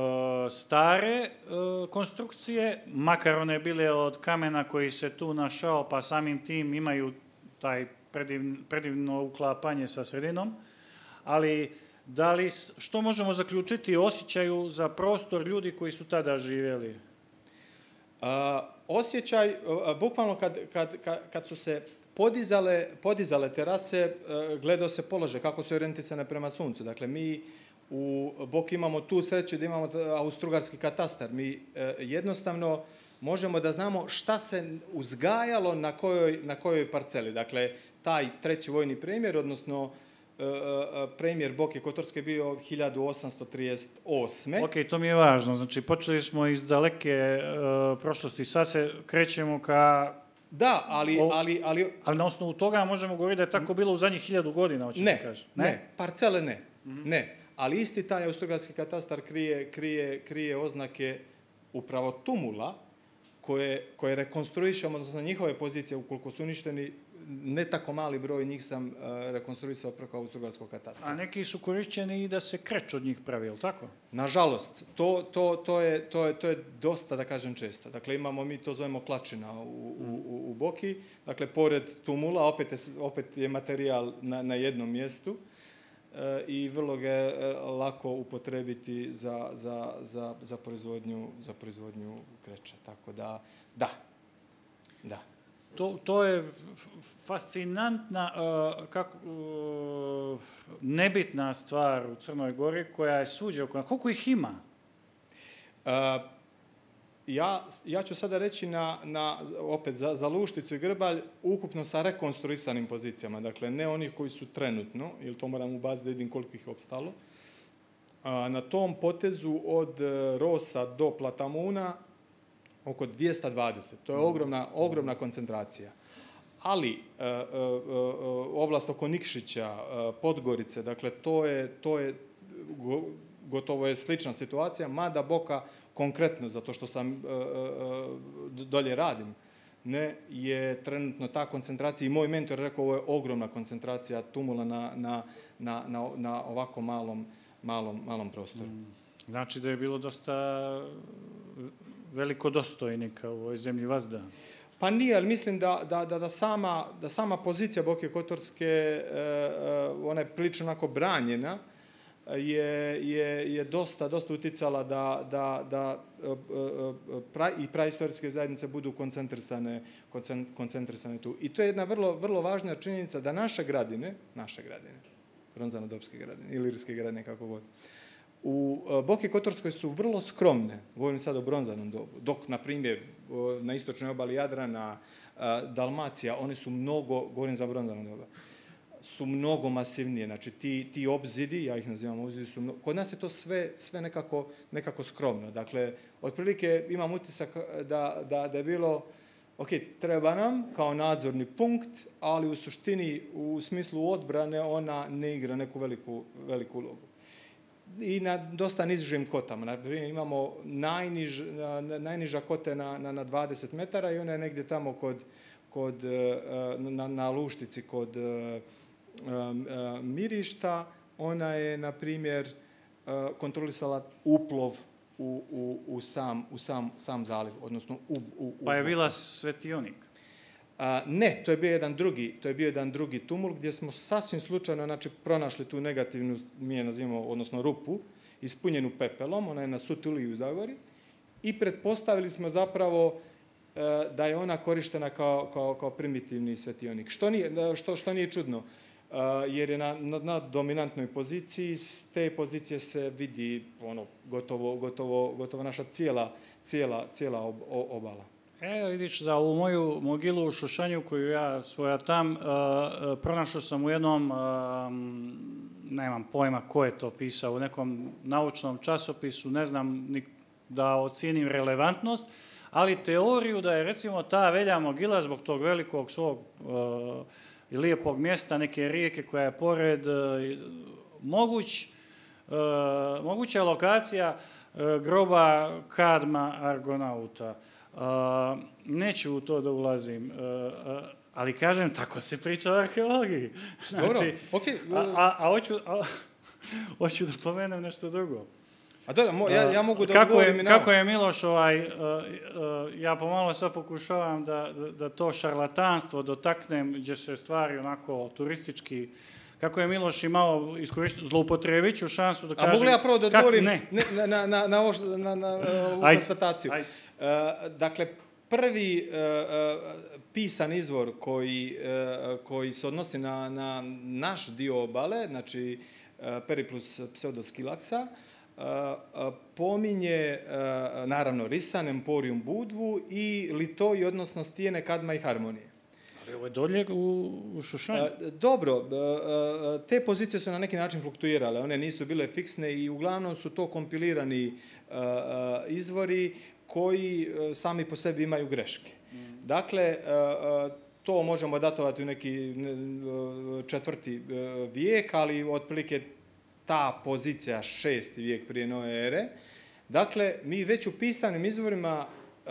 stare uh, konstrukcije, makar one bile od kamena koji se tu našao, pa samim tim imaju taj prediv, predivno uklapanje sa sredinom, ali da li, što možemo zaključiti o osjećaju za prostor ljudi koji su tada živjeli? Uh, osjećaj, uh, bukvalno kad, kad, kad, kad su se podizale, podizale terase, uh, gledao se položaj, kako su orijentisane prema suncu. Dakle, mi u Boki imamo tu sreću da imamo austrougarski katastar. Mi uh, jednostavno možemo da znamo šta se uzgajalo na kojoj, na kojoj parceli. Dakle, taj treći vojni premijer, odnosno premijer Boke Kotorske bio hiljadu osamsto trideset osme. Ok, to mi je važno. Znači, počeli smo iz daleke uh, prošlosti, sad se krećemo ka... Da, ali... O, ali, ali, ali na osnovu toga možemo govoriti da je tako bilo u zadnjih hiljadu godina, hoće ne, kaže. Ne, ne, parcele ne, mm-hmm. ne. Ali isti taj austrougarski katastar krije, krije, krije oznake upravo tumula koje, koje rekonstruišemo, odnosno njihove pozicije, ukoliko su uništeni, ne tako mali broj njih sam uh, rekonstruisao preko austrougarskog katastra. A neki su korišćeni i da se kreć od njih pravi, je li tako? Nažalost, to, to, to, je, to, je, to je dosta, da kažem, često. Dakle, imamo, mi to zovemo klačina u, u, u Boki. Dakle, pored tumula, opet je, opet je materijal na, na jednom mjestu uh, i vrlo ga je uh, lako upotrebiti za, za, za, za, proizvodnju, za proizvodnju kreča. Tako da, da, da. To, to je fascinantna, uh, kako, uh, nebitna stvar u Crnoj Gori koja je svuđe oko... Koliko ih ima? Uh, ja, ja ću sada reći na, na, opet za, za Lušticu i Grbalj ukupno sa rekonstruisanim pozicijama. Dakle, ne onih koji su trenutno, jer to moram ubaciti da vidim koliko ih opstalo. Uh, na tom potezu od uh, Rosa do Platamuna oko dvjesto dvadeset. To je ogromna, ogromna koncentracija. Ali e, e, oblast oko Nikšića, e, Podgorice, dakle, to je, to je go, gotovo je slična situacija, mada Boka konkretno, zato što sam e, e, dolje radim, ne, je trenutno ta koncentracija, i moj mentor rekao, ovo je ogromna koncentracija tumula na, na, na, na, na ovako malom, malom, malom prostoru. Znači da je bilo dosta veliko dostojnika u ovoj zemlji vazda. Pa nije, ali mislim da, da, da, da, sama, da sama pozicija Boke Kotorske, e, e, ona je prilično onako branjena, je, je, je dosta, dosta uticala da, da, da e, e, pra, i praistorijske zajednice budu koncentrisane, koncentrisane tu. I to je jedna vrlo, vrlo važna činjenica da naše gradine, naše gradine, bronzano-dobske gradine, ilirske gradine, kako god, u Boki Kotorskoj su vrlo skromne, govorim sad o bronzanom dobu, dok, na primjer, na istočnoj obali Jadrana, Dalmacija, one su mnogo, govorim za bronzano doba, su mnogo masivnije. Znači, ti, ti obzidi, ja ih nazivam obzidi, su mnogo, kod nas je to sve, sve nekako, nekako skromno. Dakle, otprilike imam utisak da, da, da je bilo, ok, treba nam kao nadzorni punkt, ali u suštini, u smislu odbrane, ona ne igra neku veliku, veliku ulogu. I na dosta nižim kotama. Naprimjer, imamo najniž, najniža kote na, na, na dvadeset metara i ona je negdje tamo kod, kod, na, na Luštici kod Mirišta. Ona je, na primjer, kontrolisala uplov u, u, u, sam, u sam, sam zaliv, odnosno u, u, u... Pa je bila svetionik? A, ne, to je bio jedan drugi, to je bio jedan drugi tumul gdje smo sasvim slučajno, znači, pronašli tu negativnu, mi je nazivamo, odnosno rupu, ispunjenu pepelom, ona je na Sutuli u Zagori, i pretpostavili smo zapravo da je ona korištena kao, kao, kao primitivni svetionik. Što nije, što, što nije čudno, jer je na, na, na dominantnoj poziciji, s te pozicije se vidi ono, gotovo, gotovo, gotovo naša cijela, cijela, cijela ob, obala. Evo vidiš da u moju mogilu u Šušanju koju ja svojatam, uh, pronašao sam u jednom, uh, nemam pojma ko je to pisao, u nekom naučnom časopisu, ne znam ni da ocijenim relevantnost, ali teoriju da je recimo ta Velja mogila zbog tog velikog svog uh, i lijepog mjesta, neke rijeke koja je pored, uh, moguć, uh, moguća lokacija uh, groba Kadma Argonauta. Uh, neću u to da ulazim, uh, uh, ali kažem, tako se priča o arheologiji. Znači, dobro, okej. Okay. A, a, a hoću, a, hoću da pomenem nešto drugo. A dobro, mo, ja, ja mogu da kako odgovorim je, i na... Kako je Miloš, ovaj, uh, uh, ja pomalo sad pokušavam da, da, da to šarlatanstvo dotaknem, gdje se stvari onako turistički, kako je Miloš imao zloupotrijebit ću šansu da kažem... A mogu li ja prvo da odgovorim ne. na, na, na, na, ovo, na, na ovu konstataciju? Uh, dakle, prvi uh, uh, pisan izvor koji, uh, koji se odnosi na, na naš dio obale, znači uh, Periplus Pseudoskilaca, uh, uh, pominje uh, naravno Risan, Emporium Budvu i Litoj, odnosno stijene Kadma i Harmonije. Ali ovo je dolje u, u Šušanju. Uh, dobro, uh, uh, te pozicije su na neki način fluktuirale, one nisu bile fiksne i uglavnom su to kompilirani uh, uh, izvori koji sami po sebi imaju greške. Mm. Dakle, to možemo datovati u neki četvrti vijek, ali otprilike ta pozicija šesti vijek prije nove ere. Dakle, mi već u pisanim izvorima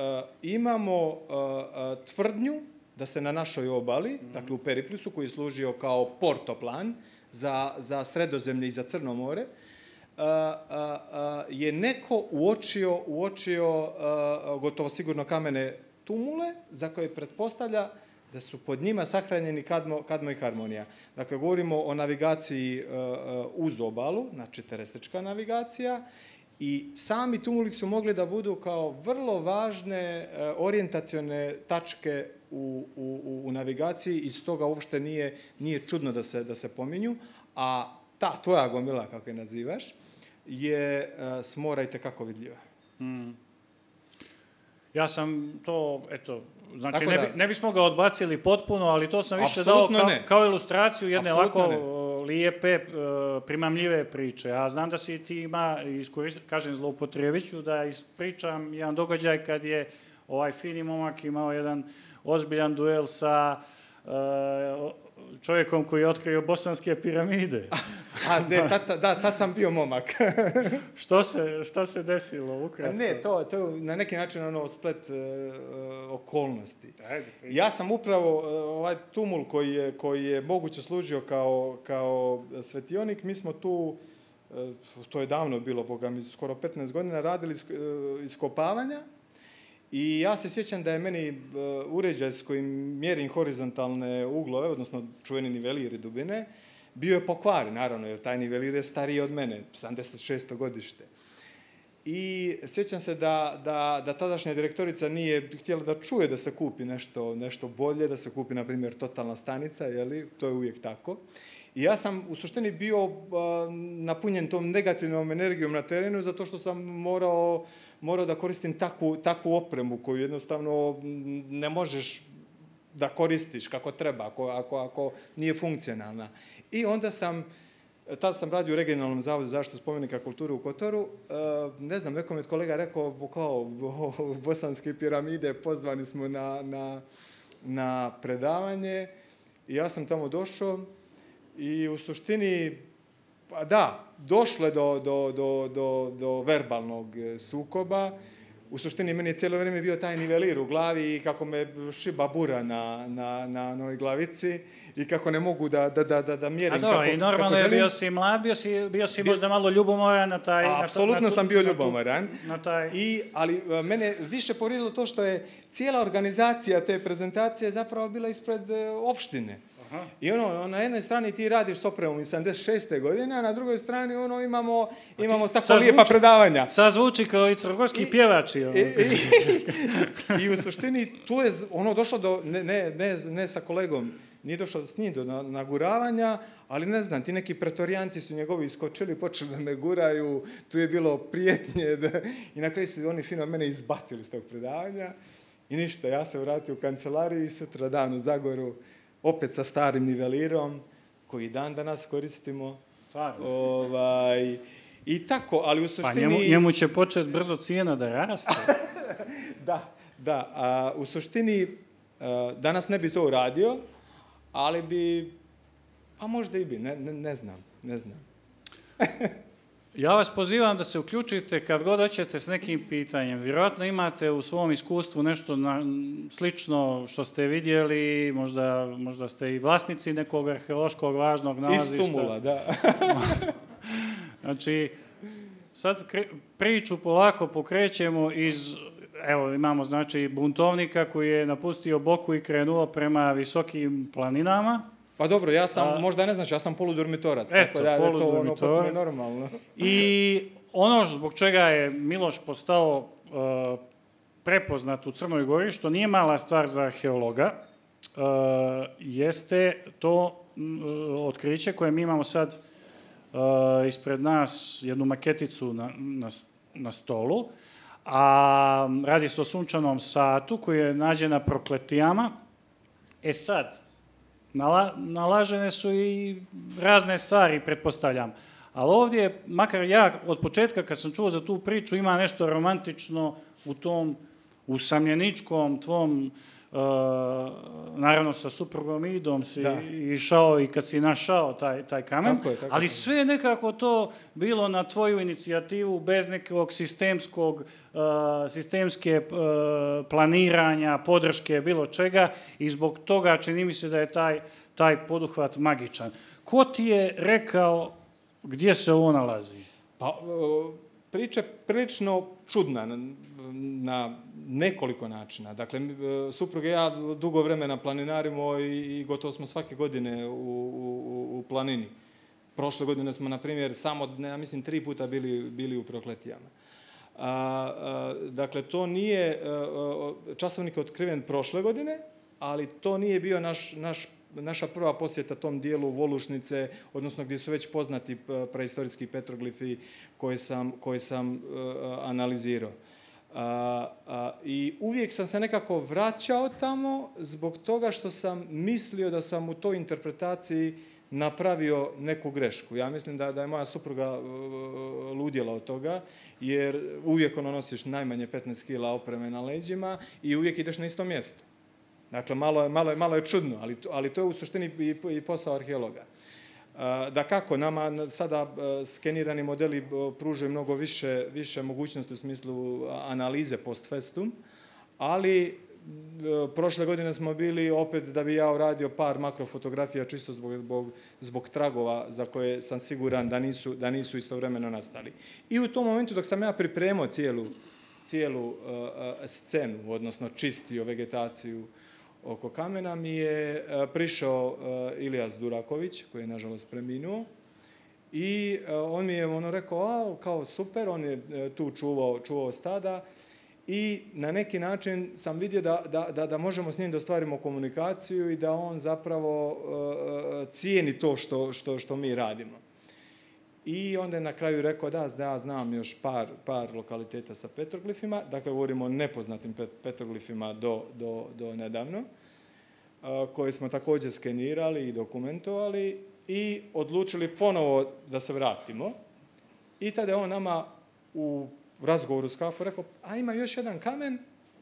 imamo tvrdnju da se na našoj obali, mm. dakle u Periplusu koji je služio kao portoplan za, za Sredozemlje i za Crno more, Uh, uh, uh, je neko uočio, uočio uh, gotovo sigurno kamene tumule za koje pretpostavlja da su pod njima sahranjeni Kadmo, Kadmo i Harmonija. Dakle, govorimo o navigaciji uh, uh, uz obalu, znači terestrička navigacija, i sami tumuli su mogli da budu kao vrlo važne uh, orijentacione tačke u, u, u navigaciji i stoga uopšte nije, nije čudno da se, da se pominju, a ta tvoja gomila, kako je nazivaš, je uh, s mora i tekako vidljiva. Mm. Ja sam to, eto, znači ne, bi, ne bismo ga odbacili potpuno, ali to sam više dao kao, kao ilustraciju jedne Apsolutno ovako ne. lijepe, primamljive priče. Ja znam da si ti ima, kažem zloupotrijebit ću, da ispričam jedan događaj kad je ovaj fini momak imao jedan ozbiljan duel sa uh, čovjekom koji je otkrio bosanske piramide. A, ne, tad sam, da, tad sam bio momak. što, se, što se desilo ukratko? Ne, to, to na neki način ono splet uh, okolnosti. Ajde, ja sam upravo, uh, ovaj tumul koji je, koji je moguće služio kao, kao svetionik, mi smo tu, uh, to je davno bilo, boga mi, skoro petnaest godina, radili uh, iskopavanja. I ja se sjećam da je meni uh, uređaj s kojim mjerim horizontalne uglove, odnosno čuveni nivelir i dubine, bio je pokvaren, naravno, jer taj nivelir je stariji od mene, sedamdeset šesto godište. I sjećam se da, da, da tadašnja direktorica nije htjela da čuje da se kupi nešto, nešto bolje, da se kupi, na primjer, totalna stanica, jeli? To je uvijek tako. I ja sam u suštini bio uh, napunjen tom negativnom energijom na terenu, zato što sam morao, morao da koristim takvu, takvu opremu koju jednostavno ne možeš da koristiš kako treba, ako, ako, ako nije funkcionalna. I onda sam, tada sam radio u Regionalnom zavodu za zaštitu spomenika kulture u Kotoru, ne znam, nekom je kolega rekao, kao bosanske piramide, pozvani smo na, na, na predavanje, i ja sam tamo došao i u suštini, pa da, došlo je do, do, do, do, do verbalnog sukoba. U suštini, meni je cijelo vrijeme bio taj nivelir u glavi i kako me šiba bura na, na, na novoj glavici i kako ne mogu da, da, da, da mjerim. A dobro, kako, i normalno je bio si mlad, bio si, bio si bio, možda malo ljubomoran na taj... Apsolutno na tu, sam bio ljubomoran, na taj... I, ali mene više povrijedilo to što je cijela organizacija te prezentacije zapravo bila ispred opštine. I ono, na jednoj strani ti radiš s opremom iz sedamdeset šeste godine, a na drugoj strani ono, imamo, imamo tako lijepa zvuči, predavanja. Sad zvuči kao i crnogorski pjevači. Ono. I, i, i, I u suštini tu je ono došlo do, ne, ne, ne, ne sa kolegom, nije došlo s njim do naguravanja, ali ne znam, ti neki pretorijanci su njegovi iskočili, počeli da me guraju, tu je bilo prijetnje da, i na kraju su oni fino mene izbacili s tog predavanja i ništa, ja se vratio u kancelariju i sutra dan u Zagoru, opet sa starim nivelirom, koji dan danas koristimo. Stvarno. Ovaj, I tako, ali u suštini... Pa njemu, njemu će početi brzo cijena da raste. da, da, a u suštini a, danas ne bi to uradio, ali bi, a možda i bi, ne, ne, ne znam, ne znam. Ja vas pozivam da se uključite kad god hoćete s nekim pitanjem. Vjerojatno imate u svom iskustvu nešto na, slično što ste vidjeli, možda, možda ste i vlasnici nekog arheološkog važnog nalazišta. Iz tumula, da. Znači, sad kre, priču polako pokrećemo iz... Evo, imamo znači buntovnika koji je napustio Boku i krenuo prema visokim planinama. Pa dobro, ja sam, a, možda ne znaš, ja sam poludormitorac, eto, tako da je to ono potpuno normalno. I ono zbog čega je Miloš postao uh, prepoznat u Crnoj Gori, što nije mala stvar za arheologa, uh, jeste to uh, otkriće koje mi imamo sad uh, ispred nas, jednu maketicu na, na, na stolu, a radi se o sunčanom satu koji je nađen na Prokletijama. E sad, nala, nalažene su i razne stvari, pretpostavljam. Ali ovdje, makar ja od početka kad sam čuo za tu priču, ima nešto romantično u tom usamljeničkom tvom, uh, naravno sa suprugom Idom si da. išao i kad si našao taj, taj kamen, tako je, tako ali sve nekako to bilo na tvoju inicijativu, bez nekog sistemskog, uh, sistemske uh, planiranja, podrške, bilo čega i zbog toga čini mi se da je taj, taj poduhvat magičan. Ko ti je rekao gdje se ovo nalazi? Pa, priča je prilično čudna na, na nekoliko načina. Dakle, suprug i ja dugo vremena planinarimo i, i gotovo smo svake godine u, u, u planini. Prošle godine smo, na primjer, samo, ne, ja mislim, tri puta bili, bili u Prokletijama. A, a, dakle, to nije, a, časovnik je otkriven prošle godine, ali to nije bio naš, naš naša prva posjeta tom dijelu Volušnice, odnosno gdje su već poznati preistorijski petroglifi koje sam, koje sam uh, analizirao. Uh, uh, I uvijek sam se nekako vraćao tamo zbog toga što sam mislio da sam u toj interpretaciji napravio neku grešku. Ja mislim da, da je moja supruga uh, ludjela od toga, jer uvijek ono nosiš najmanje petnaest kila opreme na leđima i uvijek ideš na isto mjesto. Dakle, malo je, malo je, malo je čudno, ali to, ali to je u suštini i, i posao arheologa. Da kako, nama sada skenirani modeli pružaju mnogo više, više mogućnosti u smislu analize post festum, ali prošle godine smo bili opet da bi ja uradio par makrofotografija čisto zbog, zbog, zbog tragova za koje sam siguran da nisu, da nisu istovremeno nastali. I u tom momentu dok sam ja pripremao cijelu, cijelu uh, scenu, odnosno čistio vegetaciju oko kamena, mi je uh, prišao uh, Ilijas Duraković, koji je nažalost preminuo, i uh, on mi je ono rekao, a, kao super, on je uh, tu čuvao, čuvao stada, i na neki način sam vidio da, da, da, da možemo s njim da ostvarimo komunikaciju i da on zapravo uh, cijeni to što, što, što mi radimo. I onda je na kraju rekao da, da ja znam još par, par lokaliteta sa petroglifima, dakle govorimo o nepoznatim pet, petroglifima do, do, do nedavno, uh, koje smo također skenirali i dokumentovali i odlučili ponovo da se vratimo. I tada je on nama u razgovoru s kafu rekao, a ima još jedan kamen,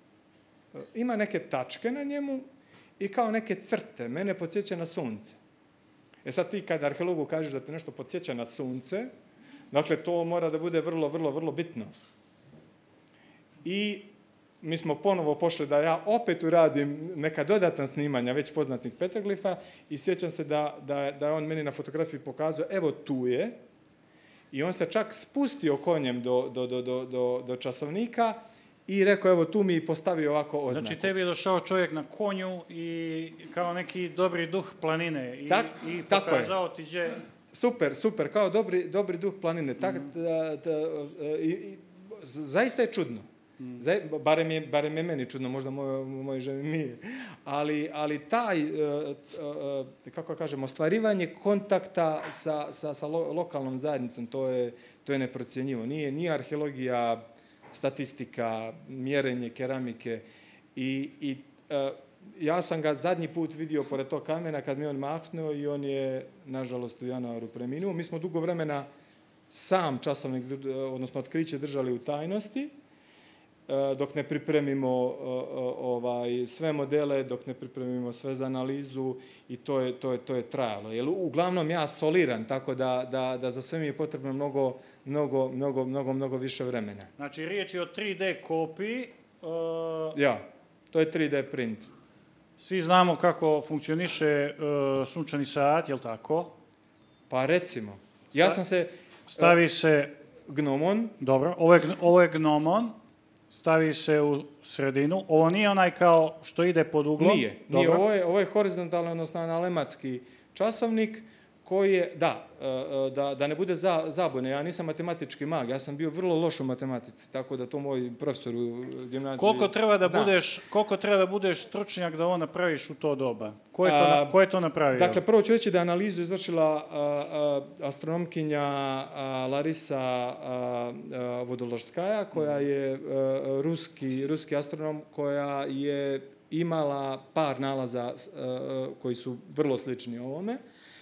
ima neke tačke na njemu i kao neke crte, mene podsjeća na sunce. E sad ti kad arheologu kažeš da te nešto podsjeća na sunce, dakle to mora da bude vrlo, vrlo, vrlo bitno. I mi smo ponovo pošli da ja opet uradim neka dodatna snimanja već poznatih petroglifa i sjećam se da, da, da je on meni na fotografiji pokazao, evo tu je, i on se čak spustio konjem do, do, do, do, do časovnika i rekao, evo tu mi postavio ovako oznaku. Znači tebi je došao čovjek na konju i kao neki dobri duh planine i, tak, i pokazao ti gdje... Super, super, kao dobri, dobri duh planine. Tak, mm. da, da, i, i, zaista je čudno. Mm. Zaj, barem, je, barem je meni čudno, možda moj, moj ženi nije. Ali, ali taj, uh, uh, kako kažem, ostvarivanje kontakta sa, sa, sa lo, lokalnom zajednicom, to je, to je neprocjenjivo. Nije, nije arheologija, statistika, mjerenje keramike i, i uh, ja sam ga zadnji put vidio pored tog kamena kad mi on mahnuo i on je, nažalost, u januaru preminuo. Mi smo dugo vremena sam časovnik, odnosno otkriće, držali u tajnosti, dok ne pripremimo ovaj, sve modele, dok ne pripremimo sve za analizu i to je, to je, to je trajalo. Jer uglavnom ja soliram, tako da, da, da za sve mi je potrebno mnogo, mnogo, mnogo, mnogo, mnogo više vremena. Znači, riječ je o tri D kopiji. Uh... Ja, to je tri D print. Svi znamo kako funkcioniše uh, sunčani sat, je li tako? Pa recimo, ja sam se... Stavi se... Gnomon. Dobro, ovo je, ovo je gnomon, stavi se u sredinu. Ovo nije onaj kao što ide pod uglom? Nije, nije ovo, je, ovo je horizontalno, odnosno analematski časovnik koji je, da, da, da ne bude za, zabune, ja nisam matematički mag, ja sam bio vrlo loš u matematici, tako da to moj profesor u gimnaziji koliko treba da zna. budeš, koliko treba da budeš stručnjak da ovo napraviš u to doba? Ko je to, a, ko je to napravio? Dakle, prvo ću reći da je analizu izvršila a, a, astronomkinja a, Larisa a, a, Vodoložskaja, koja je a, ruski, ruski astronom, koja je imala par nalaza a, koji su vrlo slični ovome.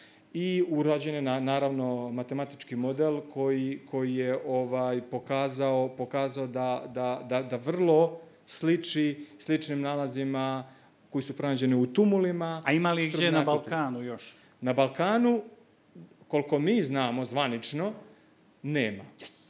I urađen je na, naravno matematički model koji, koji je ovaj, pokazao, pokazao da, da, da, da vrlo sliči sličnim nalazima koji su pronađeni u tumulima. A ima li gdje na Balkanu još? Na Balkanu, koliko mi znamo zvanično, nema.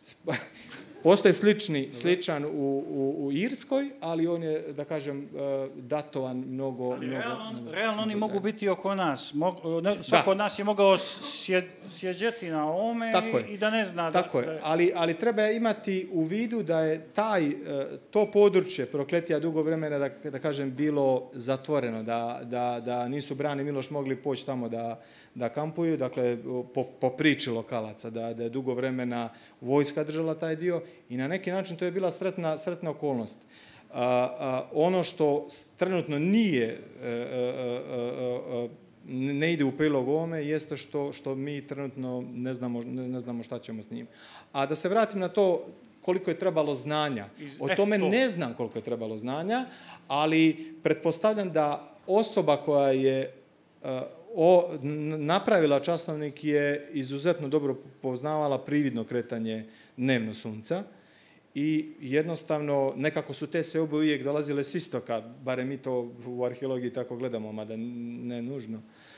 Postoje slični, sličan u, u, u Irskoj, ali on je, da kažem, datovan mnogo... Ali mnogo, realno, mnogo, realno oni mnogo mogu biti oko nas. Mog, ne, svako od nas je mogao sjed, sjeđeti na ovome i, i da ne zna... Tako da, je, ali, ali treba imati u vidu da je taj, to područje Prokletija dugo vremena, da, da kažem, bilo zatvoreno, da, da, da nisu Bran i Miloš mogli poći tamo da, da kampuju, dakle, po, po priči lokalaca, da, da je dugo vremena vojska držala taj dio. I na neki način to je bila sretna, sretna okolnost. A, a, ono što trenutno nije, a, a, a, a, ne ide u prilog ovome, jeste što, što mi trenutno ne znamo, ne, ne znamo šta ćemo s njim. A da se vratim na to koliko je trebalo znanja. O tome ne znam koliko je trebalo znanja, ali pretpostavljam da osoba koja je a, o, napravila časovnik je izuzetno dobro poznavala prividno kretanje dnevno sunca i jednostavno nekako su te seobe uvijek dolazile s istoka, barem mi to u arheologiji tako gledamo, mada ne nužno.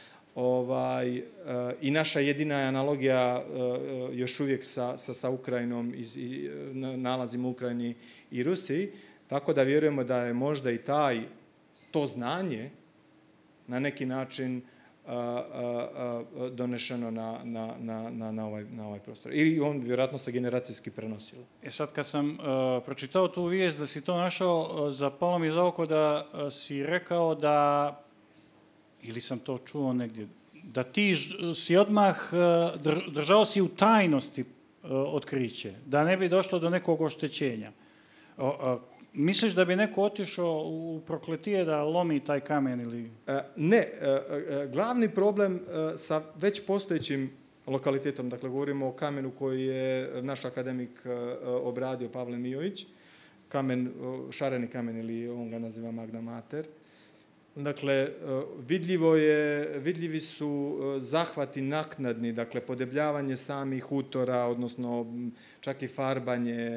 Ovaj, i naša jedina analogija još uvijek sa, sa, sa Ukrajinom, i, i, nalazimo u Ukrajini i Rusiji, tako da vjerujemo da je možda i taj, to znanje na neki način A, a, a, donešeno na, na, na, na, na, ovaj, na ovaj prostor. I on vjerojatno se generacijski prenosilo. E sad, kad sam uh, pročitao tu vijest da si to našao, uh, zapalo mi za oko da uh, si rekao da, ili sam to čuo negdje, da ti ž, si odmah uh, dr, držao si u tajnosti uh, otkriće, da ne bi došlo do nekog oštećenja. Uh, uh, Misliš da bi neko otišao u Prokletije da lomi taj kamen ili... Ne, glavni problem sa već postojećim lokalitetom, dakle govorimo o kamenu koji je naš akademik obradio, Pavle Mijović, kamen, šareni kamen ili on ga naziva Magna Mater. Dakle, vidljivo je, vidljivi su zahvati naknadni, dakle podebljavanje samih utora, odnosno čak i farbanje.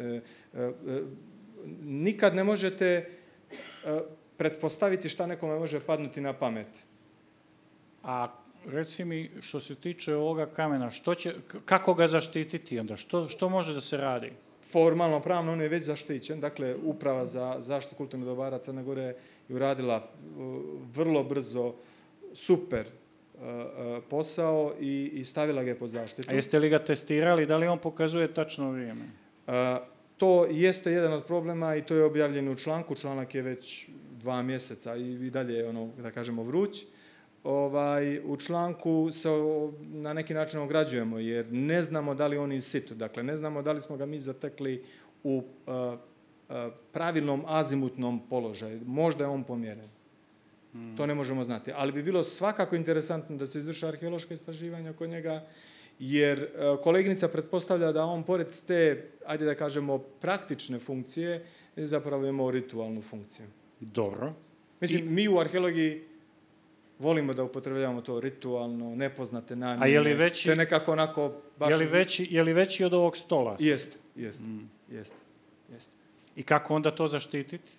Nikad ne možete uh, pretpostaviti šta nekome može padnuti na pamet. A reci mi, što se tiče ovoga kamena, što će, kako ga zaštititi onda? Što, što može da se radi? Formalno, pravno, on je već zaštićen. Dakle, Uprava za zaštitu kulturnih dobara Crne Gore je uradila uh, vrlo brzo, super uh, uh, posao i, i stavila ga je pod zaštitu. A jeste li ga testirali? Da li on pokazuje tačno vrijeme? Uh, to jeste jedan od problema i to je objavljeno u članku. Članak je već dva mjeseca i dalje je ono, da kažemo, vruć. Ovaj, u članku se na neki način ograđujemo jer ne znamo da li on in situ. Dakle, ne znamo da li smo ga mi zatekli u uh, uh, pravilnom azimutnom položaju. Možda je on pomjeren. Hmm. To ne možemo znati. Ali bi bilo svakako interesantno da se izvrše arheološke istraživanja oko njega, jer uh, koleginica pretpostavlja da on pored te, ajde da kažemo, praktične funkcije, zapravo imao ritualnu funkciju. Dobro. Mislim, I... mi u arheologiji volimo da upotrebljavamo to ritualno, nepoznate namjene. A je li veći, te nekako onako baš... Je li veći, je li veći od ovog stola? Jeste, jeste, mm. jeste, jeste. I kako onda to zaštititi?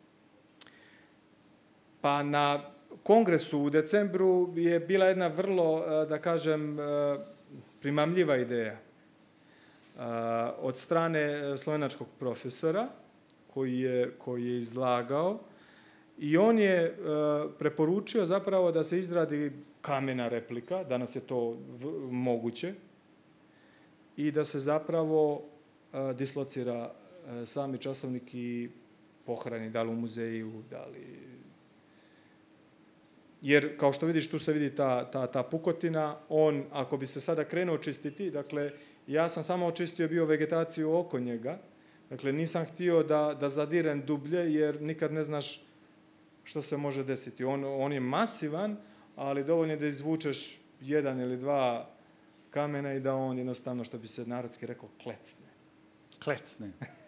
Pa na kongresu u decembru je bila jedna vrlo, da kažem, primamljiva ideja od strane slovenačkog profesora koji je, koji je izlagao. I on je uh, preporučio zapravo da se izradi kamena replika, danas je to v, moguće, i da se zapravo uh, dislocira uh, sami časovnik i pohrani, da li u muzeju, da li... Jer, kao što vidiš, tu se vidi ta, ta, ta pukotina, on, ako bi se sada krenuo čistiti, dakle, ja sam samo očistio bio vegetaciju oko njega, dakle, nisam htio da, da zadirem dublje, jer nikad ne znaš što se može desiti. On, on je masivan, ali dovoljno je da izvučeš jedan ili dva kamena i da on jednostavno, što bi se narodski rekao, klecne. Klecne.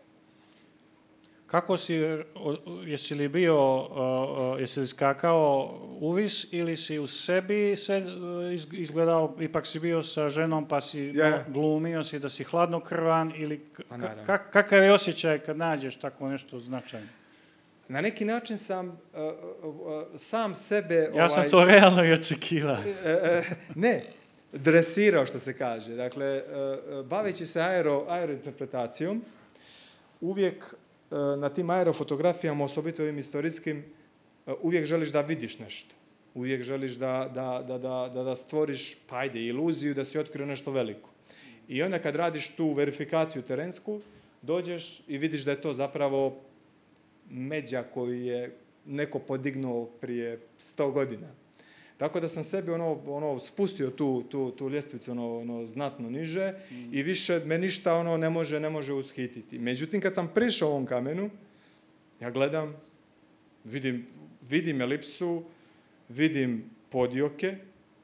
Kako si, jesi li bio, jesi li skakao uvis ili si u sebi se izgledao, ipak si bio sa ženom pa si ja. glumio si da si hladnokrvan ili pa kakav je osjećaj kad nađeš tako nešto značajno? Na neki način sam uh, uh, uh, sam sebe... Ja ovaj, sam to realno i očekivao. ne, dresirao, što se kaže. Dakle, uh, baveći se aero, aerointerpretacijom, uvijek uh, na tim aerofotografijama, osobito ovim istorijskim, uh, uvijek želiš da vidiš nešto. Uvijek želiš da, da, da, da, da, da stvoriš, pa ajde, iluziju da si otkrio nešto veliko. I onda kad radiš tu verifikaciju terensku, dođeš i vidiš da je to zapravo međa koju je neko podignuo prije sto godina. Tako da sam sebi ono, ono spustio tu, tu, tu ljestvicu ono, ono, znatno niže mm. i više me ništa ono ne može, ne može ushititi. Međutim, kad sam prišao ovom kamenu, ja gledam, vidim, vidim elipsu, vidim podioke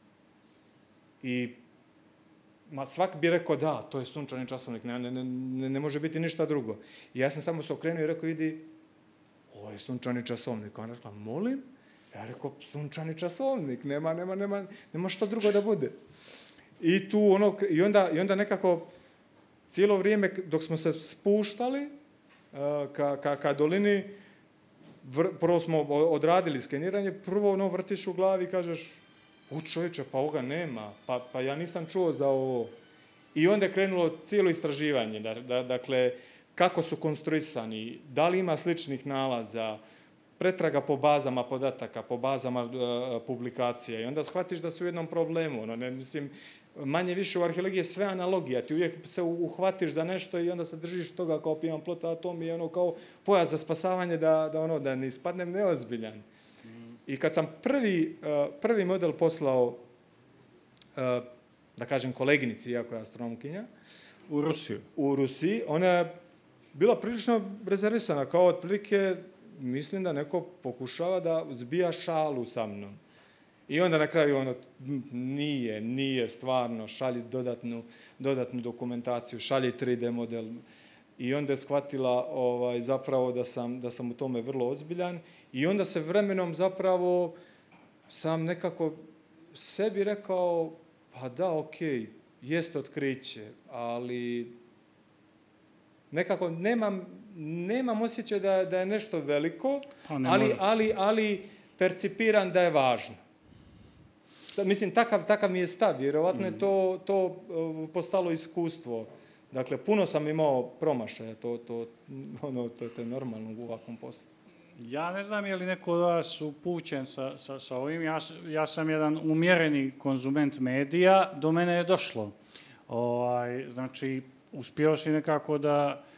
i ma svak bi rekao da, to je sunčani časovnik, ne, ne, ne, ne može biti ništa drugo. I ja sam samo se okrenuo i rekao, vidi, ovo je sunčani časovnik. Ona rekla, molim? Ja rekao, sunčani časovnik, nema, nema, nema, nema što drugo da bude. I tu ono, i onda, i onda nekako cijelo vrijeme dok smo se spuštali uh, ka, ka, ka dolini, vr, prvo smo odradili skeniranje, prvo ono vrtiš u glavi i kažeš, u čovječe, pa ovoga nema, pa, pa ja nisam čuo za ovo. I onda je krenulo cijelo istraživanje, da, da, dakle, kako su konstruisani, da li ima sličnih nalaza, pretraga po bazama podataka, po bazama uh, publikacija i onda shvatiš da su u jednom problemu. Ono, ne, mislim, manje više u arheologiji je sve analogija. Ti uvijek se uhvatiš za nešto i onda se držiš toga kao pijan plota, a to mi je ono kao pojas za spasavanje da, da, ono, da ne ispadnem neozbiljan. Mm. I kad sam prvi, uh, prvi model poslao, uh, da kažem koleginici, iako je astronomkinja, u Rusiju. U Rusiji, ona je bila prilično rezervisana, kao otprilike, mislim da neko pokušava da zbija šalu sa mnom. I onda na kraju ono, nije, nije stvarno, šalji dodatnu, dodatnu dokumentaciju, šalji tri D model. I onda je shvatila ovaj, zapravo da sam, da sam u tome vrlo ozbiljan. I onda se vremenom zapravo sam nekako sebi rekao, pa da, okej, jeste otkriće, ali nekako nemam, nemam osjećaj da, da je nešto veliko, pa ali, ali, ali percipiram da je važno. Da, mislim, takav, takav mi je stav, vjerovatno je to, to uh, postalo iskustvo. Dakle, puno sam imao promašaja, to, to, ono, to, to je normalno u ovakvom poslu. Ja ne znam je li neko od vas upućen sa, sa, sa ovim, ja, ja sam jedan umjereni konzument medija, do mene je došlo. Ovaj, znači, uspio si nekako da,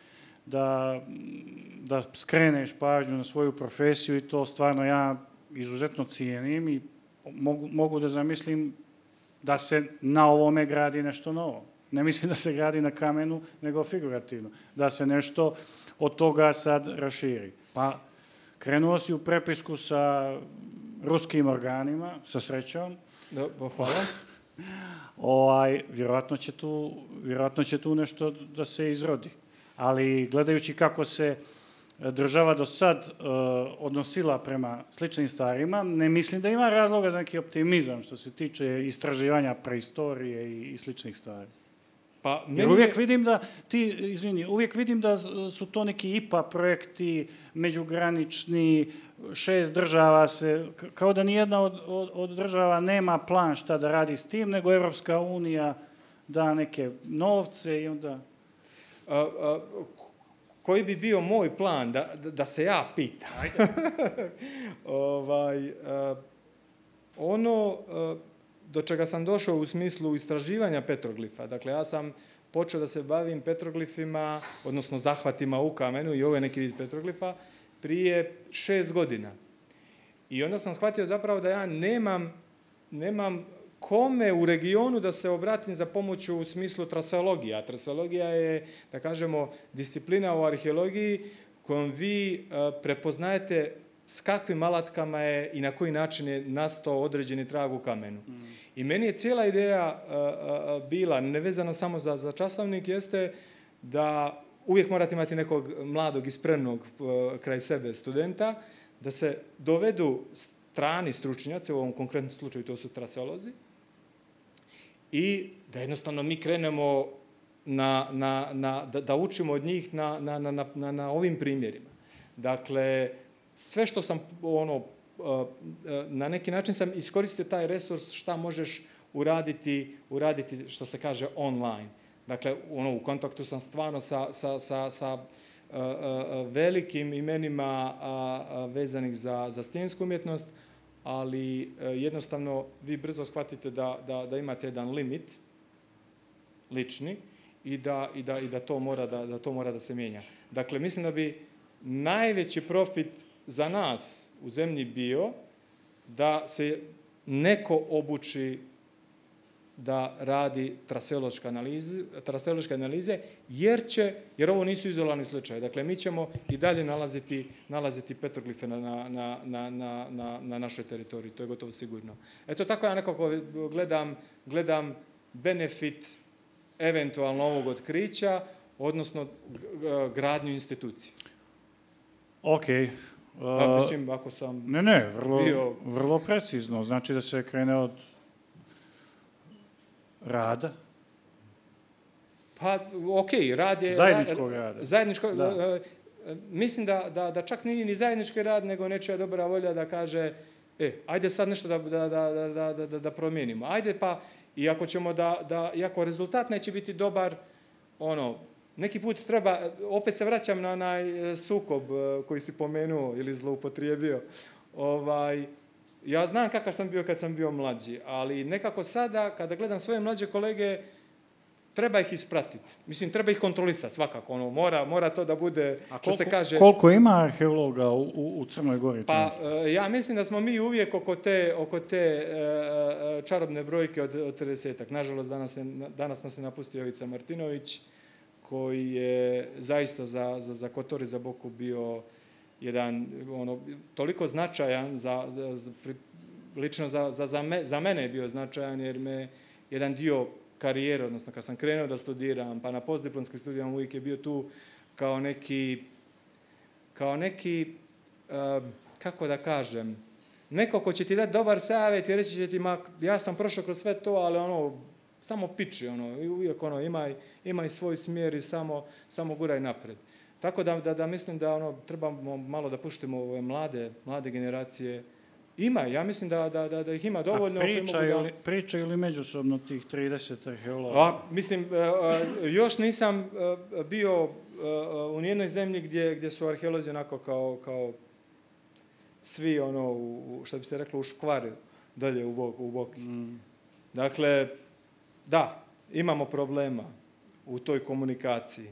da, da skreneš pažnju na svoju profesiju i to stvarno ja izuzetno cijenim i mogu, mogu da zamislim da se na ovome gradi nešto novo. Ne mislim da se gradi na kamenu, nego figurativno. Da se nešto od toga sad raširi. Pa krenuo si u prepisku sa ruskim organima, sa srećom. Da, hvala. Ovaj, vjerojatno će tu, vjerojatno će tu nešto da se izrodi. Ali gledajući kako se država do sad uh, odnosila prema sličnim stvarima, ne mislim da ima razloga za neki optimizam što se tiče istraživanja preistorije i, i sličnih stvari. Pa, Jer uvijek vidim da ti, izvini, uvijek vidim da su to neki I P A projekti, međugranični, šest država se, kao da nijedna od, od, od država nema plan šta da radi s tim, nego Evropska unija da neke novce i onda... A, a, koji bi bio moj plan, da, da, da se ja pitam? Ajde. ovaj, a, ono... A, do čega sam došao u smislu istraživanja petroglifa. Dakle, ja sam počeo da se bavim petroglifima, odnosno zahvatima u kamenu, i ovo je neki vid petroglifa, prije šest godina. I onda sam shvatio zapravo da ja nemam, nemam kome u regionu da se obratim za pomoću u smislu traseologije. A traseologija je, da kažemo, disciplina u arheologiji kojom vi prepoznajete s kakvim alatkama je i na koji način je nastao određeni trag u kamenu. Mm. I meni je cijela ideja uh, uh, bila, nevezano samo za, za časovnik, jeste da uvijek morate imati nekog mladog i spremnog uh, kraj sebe studenta, da se dovedu strani stručnjaci, u ovom konkretnom slučaju to su traseolozi, i da jednostavno mi krenemo na, na, na, da, da učimo od njih na, na, na, na, na ovim primjerima. Dakle, sve što sam, ono, na neki način sam iskoristio taj resurs šta možeš uraditi, uraditi što se kaže online. Dakle, ono, u kontaktu sam stvarno sa, sa, sa, sa uh, uh, velikim imenima uh, uh, vezanih za, za stensku umjetnost, ali uh, jednostavno vi brzo shvatite da, da, da imate jedan limit lični i da, i da, i da, to mora da, da to mora da se mijenja. Dakle, mislim da bi najveći profit za nas u zemlji bio da se neko obuči da radi traseološke analize, traseološke analize, jer će, jer ovo nisu izolovani slučaje. Dakle, mi ćemo i dalje nalaziti, nalaziti petroglife na, na, na, na, na, na našoj teritoriji, to je gotovo sigurno. Eto, tako ja nekako gledam, gledam benefit eventualno ovog otkrića, odnosno gradnju institucije. Okej. Okay. Uh, mislim, ako sam ne, ne, vrlo, bio... vrlo precizno. Znači da se krene od rada? Pa, okej, okay, rad je... Zajedničkog rada. Zajedničko, da. Uh, mislim da, da, da čak nije ni zajednički rad, nego nečija dobra volja da kaže, e, ajde sad nešto da, da, da, da, da, da promijenimo. Ajde pa, iako ćemo da, da, iako rezultat neće biti dobar, ono, neki put treba, opet se vraćam na onaj sukob koji si pomenuo ili zloupotrijebio. Ovaj, ja znam kakav sam bio kad sam bio mlađi, ali nekako sada, kada gledam svoje mlađe kolege, treba ih ispratiti. Mislim, treba ih kontrolisati svakako. Ono, mora, mora to da bude, A koliko, što se kaže... koliko ima arheologa u, u, u Crnoj Gori? Pa, ja mislim da smo mi uvijek oko te, oko te uh, čarobne brojke od, od tridesetak. Nažalost, danas, danas nas je napustio Jovica Martinović, koji je zaista za, za, za Kotor i za Boku bio jedan, ono, toliko značajan, za, za, za, lično za, za, za, me, za mene je bio značajan, jer me jedan dio karijere, odnosno kad sam krenuo da studiram, pa na postdiplomskim studijama uvijek je bio tu kao neki, kao neki, uh, kako da kažem, neko ko će ti dati dobar savjet i reći će ti, ma, ja sam prošao kroz sve to, ali ono, samo piči, ono, i uvijek ono, imaj, imaj svoj smjer i samo, samo guraj napred. Tako da, da, da mislim da ono, trebamo malo da puštimo ove mlade, mlade generacije. Ima, ja mislim da, da, da, da ih ima dovoljno. A pričaju li, pričaju li međusobno tih trideset arheologa? A, mislim, još nisam bio u nijednoj zemlji gdje, gdje su arheolozi onako kao, kao svi, ono, u, što bi se reklo, u škvari, dalje u, bok, u boki. Mm. Dakle, da, imamo problema u toj komunikaciji,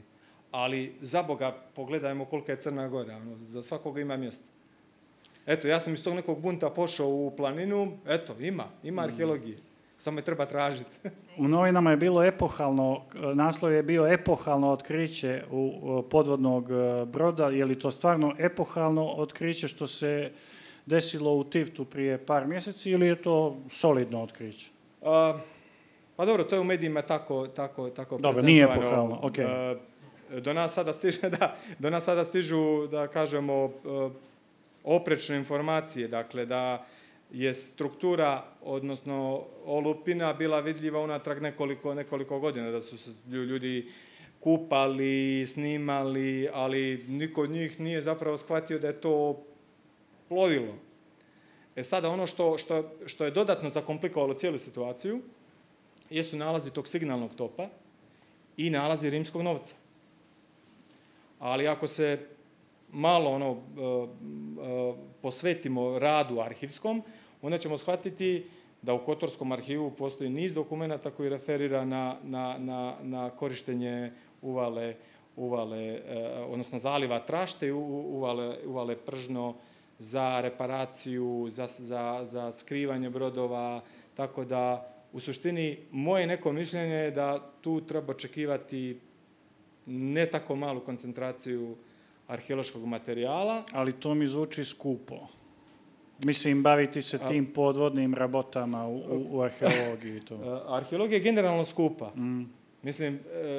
ali za Boga pogledajmo kolika je Crna Gora, ono, za svakoga ima mjesta. Eto, ja sam iz tog nekog bunta pošao u planinu, eto, ima, ima arheologije, samo je treba tražiti. U novinama je bilo epohalno, naslov je bio epohalno otkriće u podvodnog broda, je li to stvarno epohalno otkriće što se desilo u Tivtu prije par mjeseci ili je to solidno otkriće? A, pa dobro, to je u medijima tako, tako, tako dobro, nije epohalno, ok. A, do nas sada stiže, da, do nas sada stižu, da kažemo, oprečne informacije, dakle, da je struktura, odnosno olupina, bila vidljiva unatrag nekoliko, nekoliko godina, da su se ljudi kupali, snimali, ali niko od njih nije zapravo shvatio da je to plovilo. E sada, ono što, što, što je dodatno zakomplikovalo cijelu situaciju, jesu nalazi tog signalnog topa i nalazi rimskog novca. Ali ako se malo ono, posvetimo radu arhivskom, onda ćemo shvatiti da u Kotorskom arhivu postoji niz dokumenata koji referira na, na, na, na korištenje uvale, uvale, odnosno zaliva Trašte i uvale, uvale Pržno za reparaciju, za, za, za skrivanje brodova, tako da u suštini moje neko mišljenje je da tu treba očekivati ne tako malu koncentraciju arheološkog materijala. Ali to mi zvuči skupo. Mislim, baviti se tim podvodnim rabotama u, u, u arheologiji. To. Arheologija je generalno skupa. Mm. Mislim,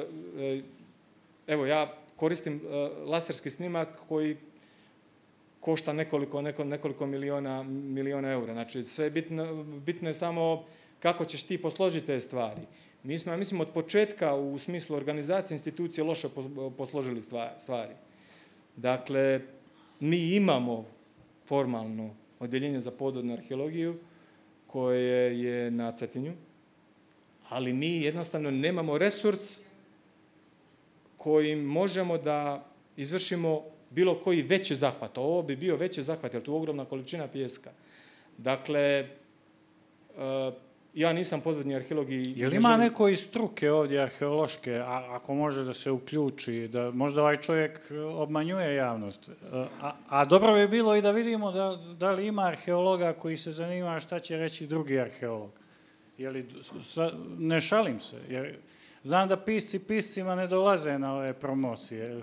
evo, ja koristim laserski snimak koji košta nekoliko, nekoliko, nekoliko miliona, miliona eura. Znači, sve je bitno, bitno je samo kako ćeš ti posložiti te stvari. Mi smo, ja mislim, od početka u smislu organizacije institucije loše posložili stvari. Dakle, mi imamo formalno odjeljenje za podvodnu arheologiju koje je na Cetinju, ali mi jednostavno nemamo resurs kojim možemo da izvršimo bilo koji veći zahvat. Ovo bi bio veći zahvat, jer tu je ogromna količina pijeska. Dakle, ja nisam podvodni arheolog i... Je li ima neko iz struke ovdje arheološke, a, ako može da se uključi, da možda ovaj čovjek obmanjuje javnost? A, a dobro bi bilo i da vidimo da, da li ima arheologa koji se zanima šta će reći drugi arheolog. Je li, sa, ne šalim se, jer znam da pisci piscima ne dolaze na ove promocije.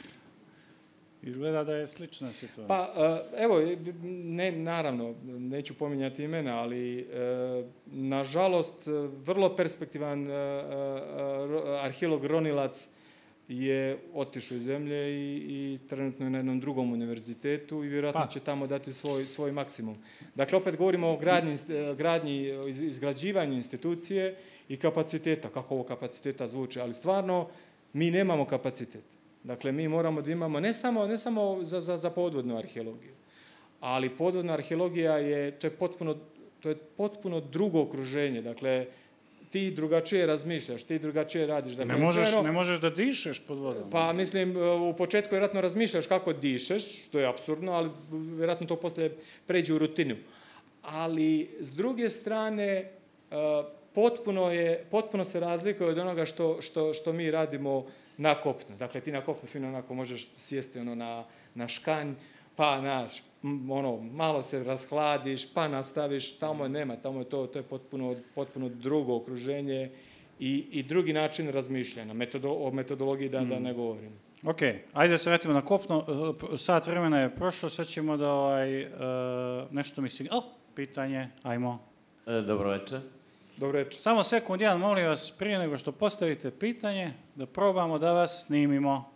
Izgleda da je slična situacija. Pa, evo, ne, naravno, neću pominjati imena, ali nažalost, vrlo perspektivan arheolog ronilac je otišao iz zemlje i, i trenutno je na jednom drugom univerzitetu i vjerojatno pa. će tamo dati svoj, svoj maksimum. Dakle, opet govorimo o gradnji, gradnji, izgrađivanju institucije i kapaciteta, kako ovo kapaciteta zvuči, ali stvarno mi nemamo kapacitet. Dakle, mi moramo da imamo ne samo, ne samo za, za, za podvodnu arheologiju, ali podvodna arheologija je, to je potpuno, to je potpuno drugo okruženje. Dakle, ti drugačije razmišljaš, ti drugačije radiš. Dakle, ne, možeš, ne možeš da dišeš pod vodom. Pa, mislim, u početku vjerojatno razmišljaš kako dišeš, što je apsurdno, ali vjerojatno to poslije pređe u rutinu. Ali, s druge strane, potpuno, je, potpuno se razlikuje od onoga što, što, što mi radimo na kopnu. Dakle, ti na kopnu fino onako možeš sjesti ono na, na škanj, pa naš, ono, malo se rashladiš, pa nastaviš, tamo nema, tamo je to, to je potpuno, potpuno drugo okruženje i, i drugi način razmišljanja. Metodo, o metodologiji da, mm. da ne govorim. Ok, ajde da se vratimo na kopno. Sat vremena je prošlo, sad ćemo da ovaj, uh, nešto mislim. O, pitanje, ajmo. E, dobro večer. Dobro večer. Samo sekund, jedan, molim vas, prije nego što postavite pitanje, da probamo da vas snimimo.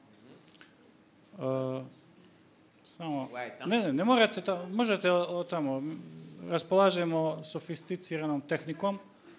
Uh, samo, ne, ne, ne morate, ta, možete o, o tamo, raspolažemo sofisticiranom tehnikom.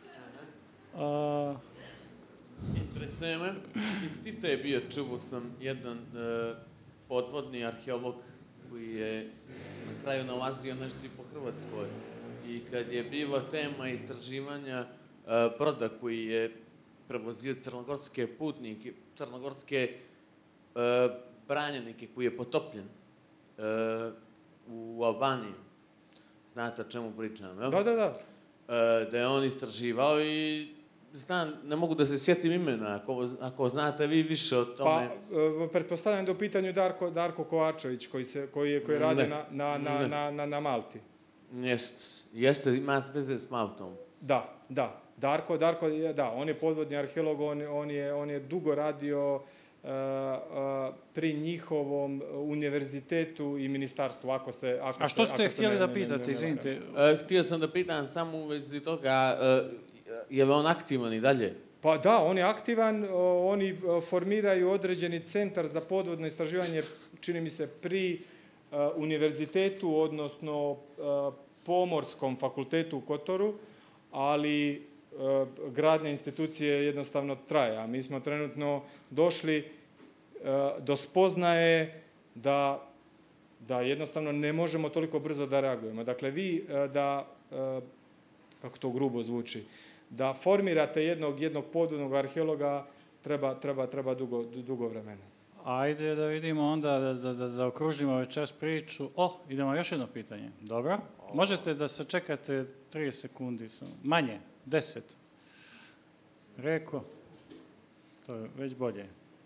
Uh, Interesuje me, iz Tita je bio, čuo sam, jedan uh, podvodni arheolog koji je na kraju nalazio nešto i po Hrvatskoj. I kad je bila tema istraživanja uh, broda koji je prevozio crnogorske putnike, crnogorske uh, branjenike koji je potopljen uh, u Albaniji. Znate o čemu pričam, jel? Da, da, da. Uh, da je on istraživao i znam, ne mogu da se sjetim imena, ako, ako znate vi više o tome. Pa, pretpostavljam da u pitanju Darko, Darko Kovačević, koji, se, koji, je, koji radi na, na, na, na, na, na Malti. Jeste, jeste, ima veze s Maltom. Da, da. Darko, Darko, da, on je podvodni arheolog, on, on, je, on je dugo radio uh, uh, pri njihovom univerzitetu i ministarstvu, ako se... Ako A što se, ste ako htjeli ne, da ne, pitate, ne, ne, ne, izvinite? Uh, htio sam da pitam samo u vezi toga, uh, je li on aktivan i dalje? Pa da, on je aktivan, oni formiraju određeni centar za podvodno istraživanje, čini mi se, pri uh, univerzitetu, odnosno uh, Pomorskom fakultetu u Kotoru, ali uh, gradnja institucije jednostavno traje. A mi smo trenutno došli uh, do spoznaje da, da jednostavno ne možemo toliko brzo da reagujemo. Dakle, vi uh, da, uh, kako to grubo zvuči, da formirate jednog, jednog podvodnog arheologa treba, treba, treba dugo, dugo vremena. Ajde da vidimo onda, da, da, da zaokružimo večeras priču. O, idemo još jedno pitanje. Dobro. Možete da se čekate trideset sekundi, manje, deset. Reko, to je već bolje.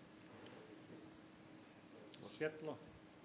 Svjetlo.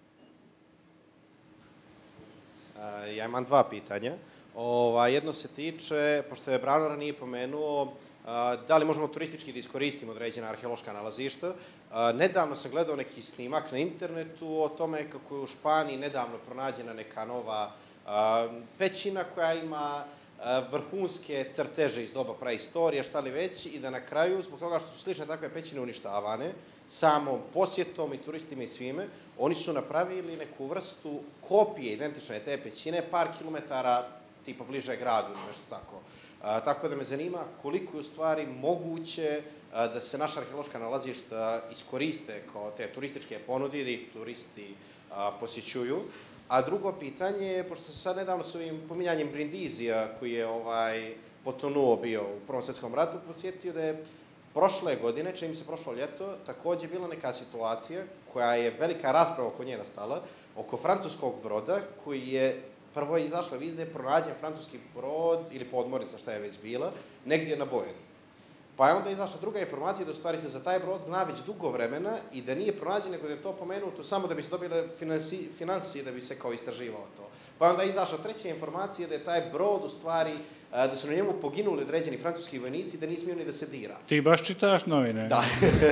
Ja imam dva pitanja. Ova, jedno se tiče, pošto je Brano ranije pomenuo, da li možemo turistički da iskoristimo određena arheološka nalazišta. Nedavno sam gledao neki snimak na internetu o tome kako je u Španiji nedavno pronađena neka nova pećina koja ima vrhunske crteže iz doba praistorije, šta li već, i da na kraju, zbog toga što su slične takve pećine uništavane, samom posjetom i turistima i svime, oni su napravili neku vrstu kopije identične te pećine, par kilometara tipa bliže gradu ili nešto tako. A, tako da me zanima koliko je u stvari moguće a, da se naša arheološka nalazišta iskoriste kao te turističke ponude, da ih turisti a, posjećuju. A drugo pitanje je, pošto se sad nedavno s ovim pominjanjem Brindizija, koji je ovaj, potonuo bio u Prvom svjetskom ratu, podsjetio da je prošle godine, čini mi se prošlo ljeto, takođe bila neka situacija koja je velika rasprava oko nje nastala, oko francuskog broda koji je prvo je izašla vizda da je pronađen francuski brod ili podmornica, šta je već bila, negdje na Bojani. Pa je onda izašla druga informacija da u stvari se za taj brod zna već dugo vremena i da nije pronađen, nego da je to pomenuto samo da bi se dobile finansije, da bi se kao istraživalo to. Pa je onda izašla treća informacija da je taj brod u stvari, da su na njemu poginuli određeni francuski vojnici, da nije smio ni da se dira. Ti baš čitaš novine? Da.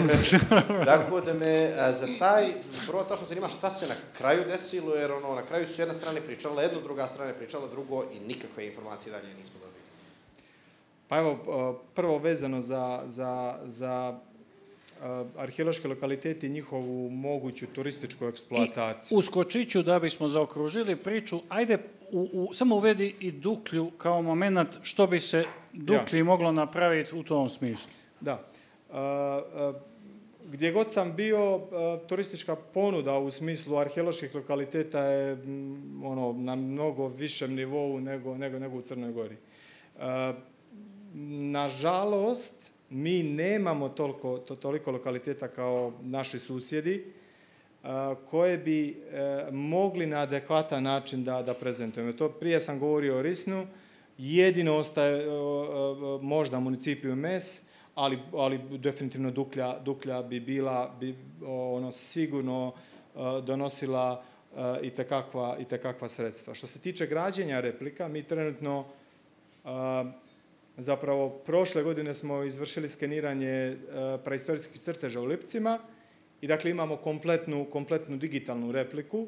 Tako da me za taj brod tačno zanima šta se na kraju desilo, jer ono, na kraju su jedna strana pričala jedno, druga strana pričala drugo i nikakve informacije dalje nismo dobili. Pa evo, prvo vezano za, za, za arheološke lokalitete i njihovu moguću turističku eksploataciju. I uskočit ću da bismo zaokružili priču, ajde u, u, samo uvedi i Duklju kao moment što bi se Duklji ja. moglo napraviti u tom smislu. Da. A, a, gdje god sam bio, a, turistička ponuda u smislu arheoloških lokaliteta je m, ono, na mnogo višem nivou nego, nego, nego u Crnoj Gori. A, nažalost, mi nemamo toliko, to, toliko lokaliteta kao naši susjedi a, koje bi a, mogli na adekvatan način da, da prezentujemo. To prije sam govorio o Risnu, jedino ostaje a, a, možda municipiju Mes, ali, ali definitivno Duklja, Duklja bi bila bi, ono, sigurno a, donosila a, i tekakva, i tekakva sredstva. Što se tiče građenja replika, mi trenutno a, zapravo, prošle godine smo izvršili skeniranje praistorijskih crteža u Lipcima i dakle imamo kompletnu, kompletnu digitalnu repliku.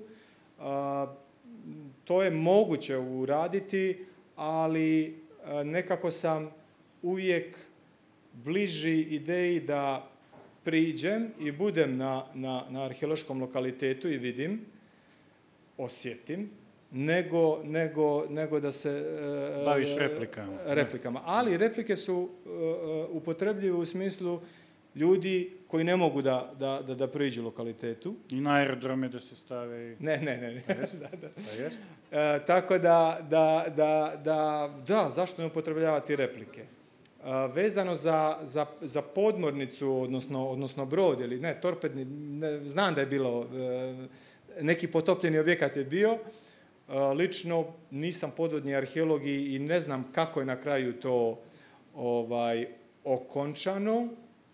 To je moguće uraditi, ali nekako sam uvijek bliži ideji da priđem i budem na, na, na arheološkom lokalitetu i vidim, osjetim, nego, nego, nego da se... Baviš replikama. replikama. Ali replike su uh, upotrebljive u smislu ljudi koji ne mogu da, da, da, da priđu lokalitetu. I na aerodrome da se stave... Ne, ne, ne. ne. da, da. Pa jest? Uh, tako da, da, da, da, da, zašto ne upotrebljavati replike? Uh, vezano za, za, za podmornicu, odnosno, odnosno brod, ili ne, torpedni, ne, znam da je bilo, uh, neki potopljeni objekat je bio. Lično nisam podvodni arheolog i ne znam kako je na kraju to ovaj, okončano.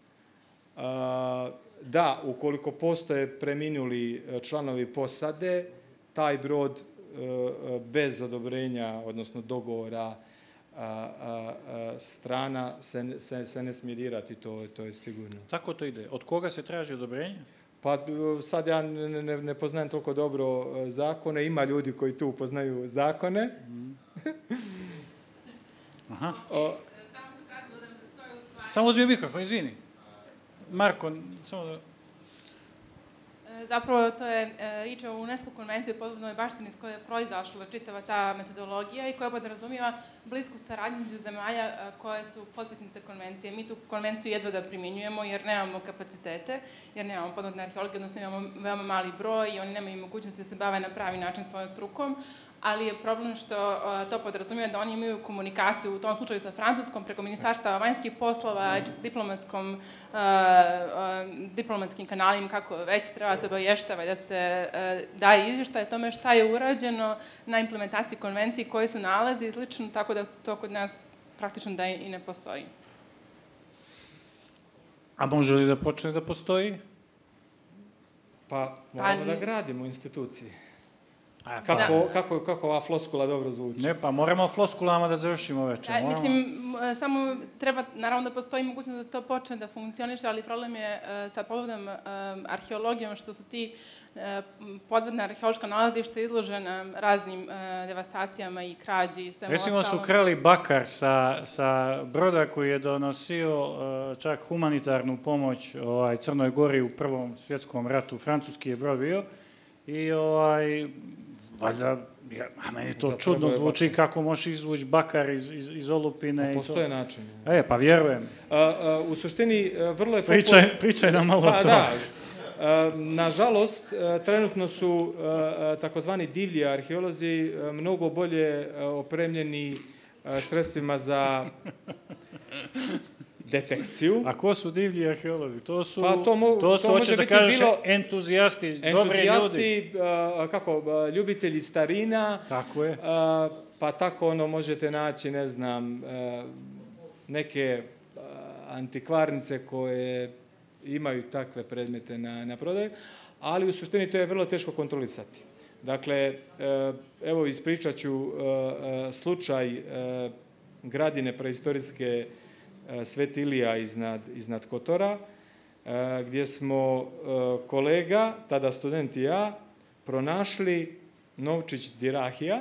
Da, ukoliko postoje preminuli članovi posade, taj brod bez odobrenja, odnosno dogovora strana se ne smije dirati, to je sigurno. Tako to ide. Od koga se traži odobrenje? Pa sad ja ne poznajem toliko dobro zakone, ima ljudi koji tu poznaju zakone. Aha. Samo uzmi mikrofon, izvini. Marko, samo da... Zapravo, to je riječ o UNESCO konvenciji o podvodnoj baštini s koje je proizašla čitava ta metodologija i koja podrazumijeva blisku saradnju među zemalja koje su potpisnice konvencije. Mi tu konvenciju jedva da primjenjujemo jer nemamo kapacitete, jer nemamo podvodne arheologije, odnosno imamo veoma mali broj i oni nemaju mogućnosti da se bave na pravi način svojom strukom, ali je problem što to podrazumijeva da oni imaju komunikaciju u tom slučaju sa Francuskom preko Ministarstva vanjskih poslova, diplomatskom, diplomatskim kanalima, kako već treba se obavještava da se daje izvještaj o tome šta je urađeno na implementaciji konvencije, koji su nalazi i slično, tako da to kod nas praktično da i ne postoji. A može li da počne da postoji? Pa moramo da gradimo institucije. Kako ova floskula dobro zvuči? Ne, pa moramo floskulama da završimo večer. Mislim, samo treba, naravno da postoji mogućnost da to počne da funkcioniše, ali problem je sa podvodnom arheologijom što su ti podvodna arheološka nalazišta izložena raznim devastacijama i krađi i svemu ostalom. Recimo su krali bakar sa broda koji je donosio čak humanitarnu pomoć Crnoj Gori u Prvom svjetskom ratu. Francuski je brod bio i ovaj... Valjda, a meni to čudno zvuči kako možeš izvući bakar iz olupine. Postoje način. E, pa vjerujem. U suštini, vrlo je... Pričaj nam malo o to. Nažalost, trenutno su takozvani divlji arheolozi mnogo bolje opremljeni sredstvima za detekciju. A ko su divlji arheolozi? To su, pa to, mo, to su to hoće da kažeš, bilo, entuzijasti, dobre ljudi. Entuzijasti, kako, ljubitelji starina. Tako je. Pa tako ono možete naći, ne znam, neke antikvarnice koje imaju takve predmete na, na prodaju, ali u suštini to je vrlo teško kontrolisati. Dakle, evo ispričat ću slučaj gradine preistorijske Sveti Ilija iznad, iznad Kotora, gdje smo kolega, tada student i ja, pronašli novčić dirahija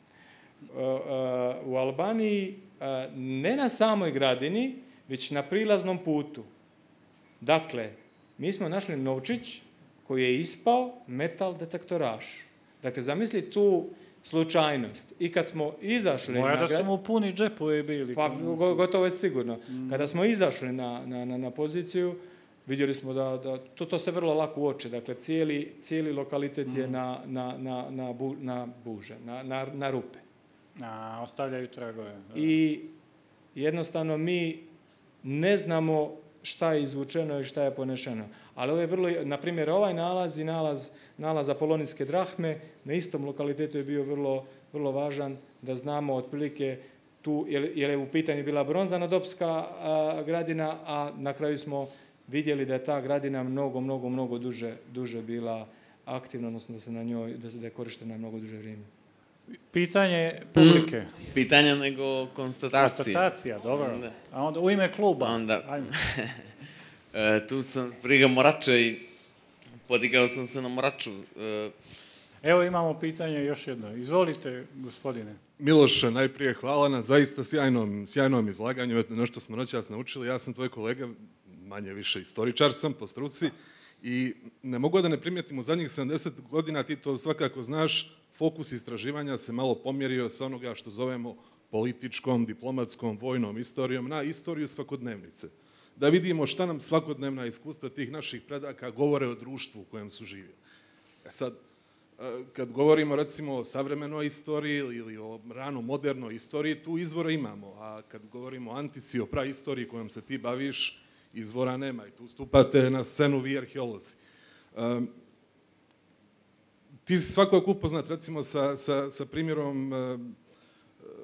u Albaniji, ne na samoj gradini, već na prilaznom putu. Dakle, mi smo našli novčić koji je ispao metal detektoraž. Dakle, zamisli tu slučajnost. I kad smo izašli... Moja da su mu puni džepovi bili. Pa, gotovo je sigurno. Kada smo izašli na, na, na poziciju, vidjeli smo da, da to, to se vrlo lako uoči. Dakle, cijeli, cijeli lokalitet je na, na, na, na, bu, na buže, na, na, na rupe. A, ostavljaju tragove. I jednostavno mi ne znamo šta je izvučeno i šta je ponešeno. Ali ovo je vrlo, na primjer, ovaj nalaz i nalaz, nalaz apolonijske drahme na istom lokalitetu je bio vrlo, vrlo važan da znamo otprilike tu, jer je u pitanju bila bronzana dopska a, gradina, a na kraju smo vidjeli da je ta gradina mnogo, mnogo, mnogo duže, duže bila aktivna, odnosno da se na njoj, da se da je korištena mnogo duže vrijeme. Pitanje publike. Mm, pitanje nego konstatacija. Konstatacija, dobro. Da. A onda u ime kluba. Onda, e, tu sam briga Morača i podigao sam se na Moraču. E... Evo imamo pitanje još jedno. Izvolite, gospodine. Miloše, najprije hvala na zaista sjajnom, sjajnom izlaganju. Nešto smo noćas naučili. Ja sam tvoj kolega, manje više istoričar sam po struci i ne mogu da ne primijetim u zadnjih sedamdeset godina, ti to svakako znaš, fokus istraživanja se malo pomjerio sa onoga što zovemo političkom, diplomatskom, vojnom istorijom na istoriju svakodnevnice. Da vidimo šta nam svakodnevna iskustva tih naših predaka govore o društvu u kojem su živjeli. E sad, kad govorimo recimo o savremenoj istoriji ili o rano modernoj istoriji, tu izvora imamo, a kad govorimo o antici, o praistoriji kojom se ti baviš, izvora nema i tu stupate na scenu vi arheolozi. Um, Ti si svakako upoznat, recimo, sa, sa, sa primjerom uh,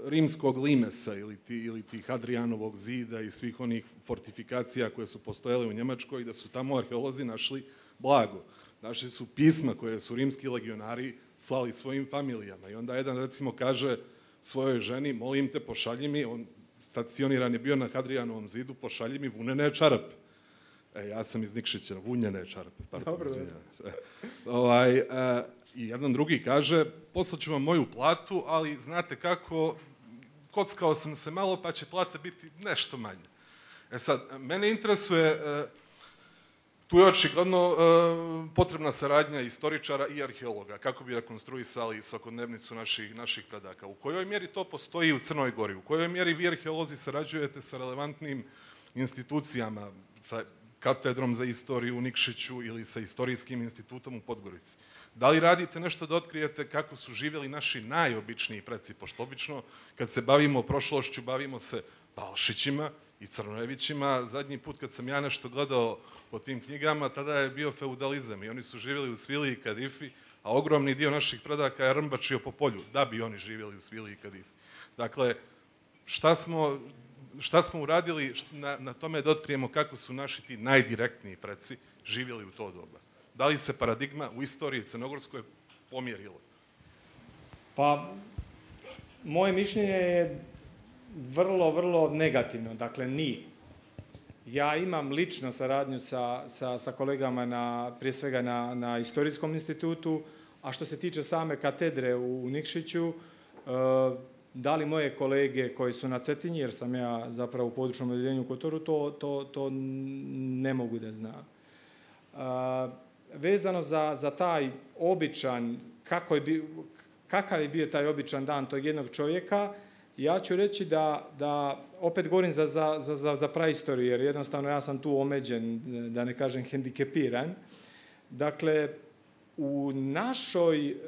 rimskog limesa ili, ti, ili tih Hadrijanovog zida i svih onih fortifikacija koje su postojale u Njemačkoj i da su tamo arheolozi našli blago. Našli su pisma koje su rimski legionari slali svojim familijama i onda jedan recimo kaže svojoj ženi, molim te, pošalji mi, on stacioniran je bio na Hadrijanovom zidu, pošalji mi vunene čarape. E, ja sam iz Nikšića, vunjene čarape, pardon, izvinjavam se. Ovaj, e, I jedan drugi kaže, poslaću vam moju platu, ali znate kako, kockao sam se malo, pa će plata biti nešto manje. E sad, mene interesuje, e, tu je očigledno e, potrebna saradnja istoričara i arheologa, kako bi rekonstruisali svakodnevnicu naših, naših predaka. U kojoj mjeri to postoji u Crnoj Gori? U kojoj mjeri vi arheolozi sarađujete sa relevantnim institucijama, sa katedrom za istoriju u Nikšiću ili sa istorijskim institutom u Podgorici? Da li radite nešto da otkrijete kako su živjeli naši najobičniji preci, pošto obično kad se bavimo prošlošću, bavimo se Balšićima i Crnojevićima. Zadnji put kad sam ja nešto gledao o tim knjigama, tada je bio feudalizam i oni su živjeli u Svili i Kadifi, a ogromni dio naših predaka je rmbačio po polju, da bi oni živjeli u Svili i Kadifi. Dakle, šta smo, šta smo uradili na, na tome da otkrijemo kako su naši ti najdirektniji preci živjeli u to doba? Da li se paradigma u istoriji crnogorskoj pomjerila? Pa, moje mišljenje je vrlo, vrlo negativno. Dakle, nije. Ja imam lično saradnju sa, sa, sa kolegama na, prije svega na, na Istorijskom institutu, a što se tiče same katedre u, u Nikšiću, e, da li moje kolege koji su na Cetinji, jer sam ja zapravo u područnom odjeljenju u Kotoru, to, to, to ne mogu da znam. E, vezano za, za taj običan, kako je bio, kakav je bio taj običan dan tog jednog čovjeka, ja ću reći da, da opet govorim za, za, za, za praistoriju, jer jednostavno ja sam tu omeđen, da ne kažem hendikepiran. Dakle, u našoj uh,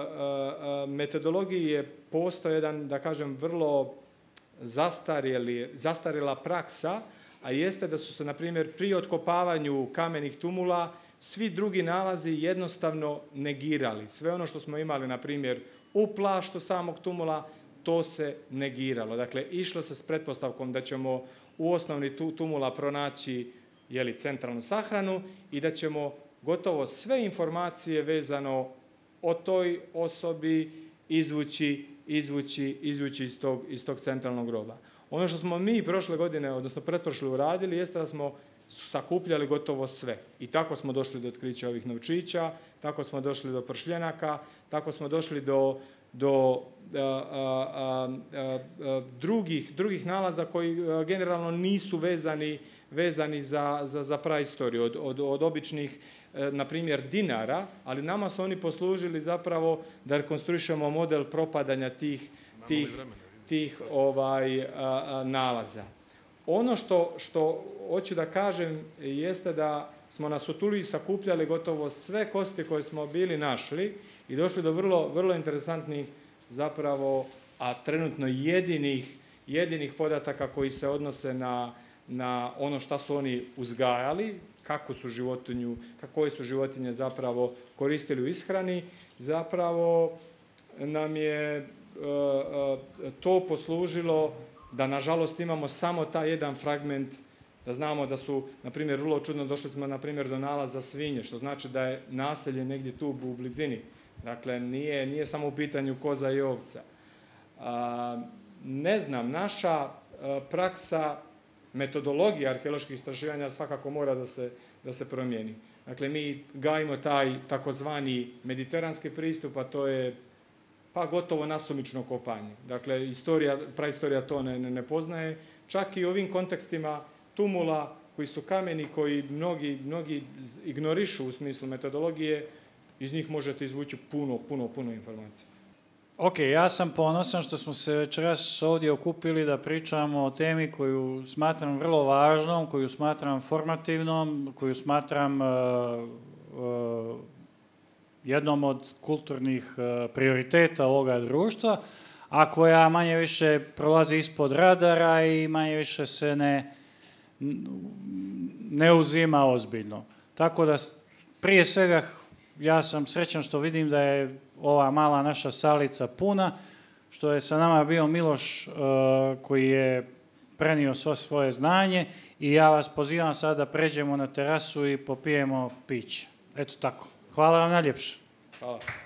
uh, metodologiji je postoji jedan, da kažem, vrlo zastarjeli, zastarjela praksa, a jeste da su se, na primjer, pri otkopavanju kamenih tumula svi drugi nalazi jednostavno negirali. Sve ono što smo imali, na primjer, u plaštu samog tumula, to se negiralo. Dakle, išlo se s pretpostavkom da ćemo u osnovni tumula pronaći jeli, centralnu sahranu i da ćemo gotovo sve informacije vezano o toj osobi izvući, izvući, izvući iz tog, iz tog centralnog groba. Ono što smo mi prošle godine, odnosno pretprošle uradili, jeste da smo sakupljali gotovo sve. I tako smo došli do otkrića ovih novčića, tako smo došli do pršljenaka, tako smo došli do, do a, a, a, a, drugih, drugih nalaza koji a, generalno nisu vezani, vezani za, za, za praistoriju, od, od, od običnih, a, na primjer, dinara, ali nama su oni poslužili zapravo da rekonstruišemo model propadanja tih, tih, tih ovaj, a, a, nalaza. Ono što, što hoću da kažem jeste da smo na Sutuliji sakupljali gotovo sve kosti koje smo bili našli i došli do vrlo, vrlo interesantnih zapravo, a trenutno jedinih, jedinih podataka koji se odnose na, na ono šta su oni uzgajali, kako su životinju, koje su životinje zapravo koristili u ishrani, zapravo nam je uh, uh, to poslužilo da, nažalost, imamo samo taj jedan fragment, da znamo da su, na primjer, vrlo čudno, došli smo, na primjer, do nalaza svinje, što znači da je naselje negdje tu u blizini. Dakle, nije, nije samo u pitanju koza i ovca. A, ne znam, naša a, praksa, metodologija arheoloških istraživanja svakako mora da se, da se promijeni. Dakle, mi gajimo taj takozvani mediteranski pristup, a to je pa gotovo nasumično kopanje. Dakle, istorija, praistorija to ne, ne, ne poznaje. Čak i u ovim kontekstima tumula, koji su kameni, koji mnogi, mnogi ignorišu u smislu metodologije, iz njih možete izvući puno, puno, puno informacija. Ok, ja sam ponosan što smo se večeras ovdje okupili da pričamo o temi koju smatram vrlo važnom, koju smatram formativnom, koju smatram uh, uh, jednom od kulturnih uh, prioriteta ovoga društva, a koja manje više prolazi ispod radara i manje više se ne, ne uzima ozbiljno. Tako da prije svega ja sam srećan što vidim da je ova mala naša salica puna, što je sa nama bio Miloš koji je prenio svo svoje znanje i ja vas pozivam sad da pređemo na terasu i popijemo piće. Eto tako. Hvala vam najljepše. Hvala.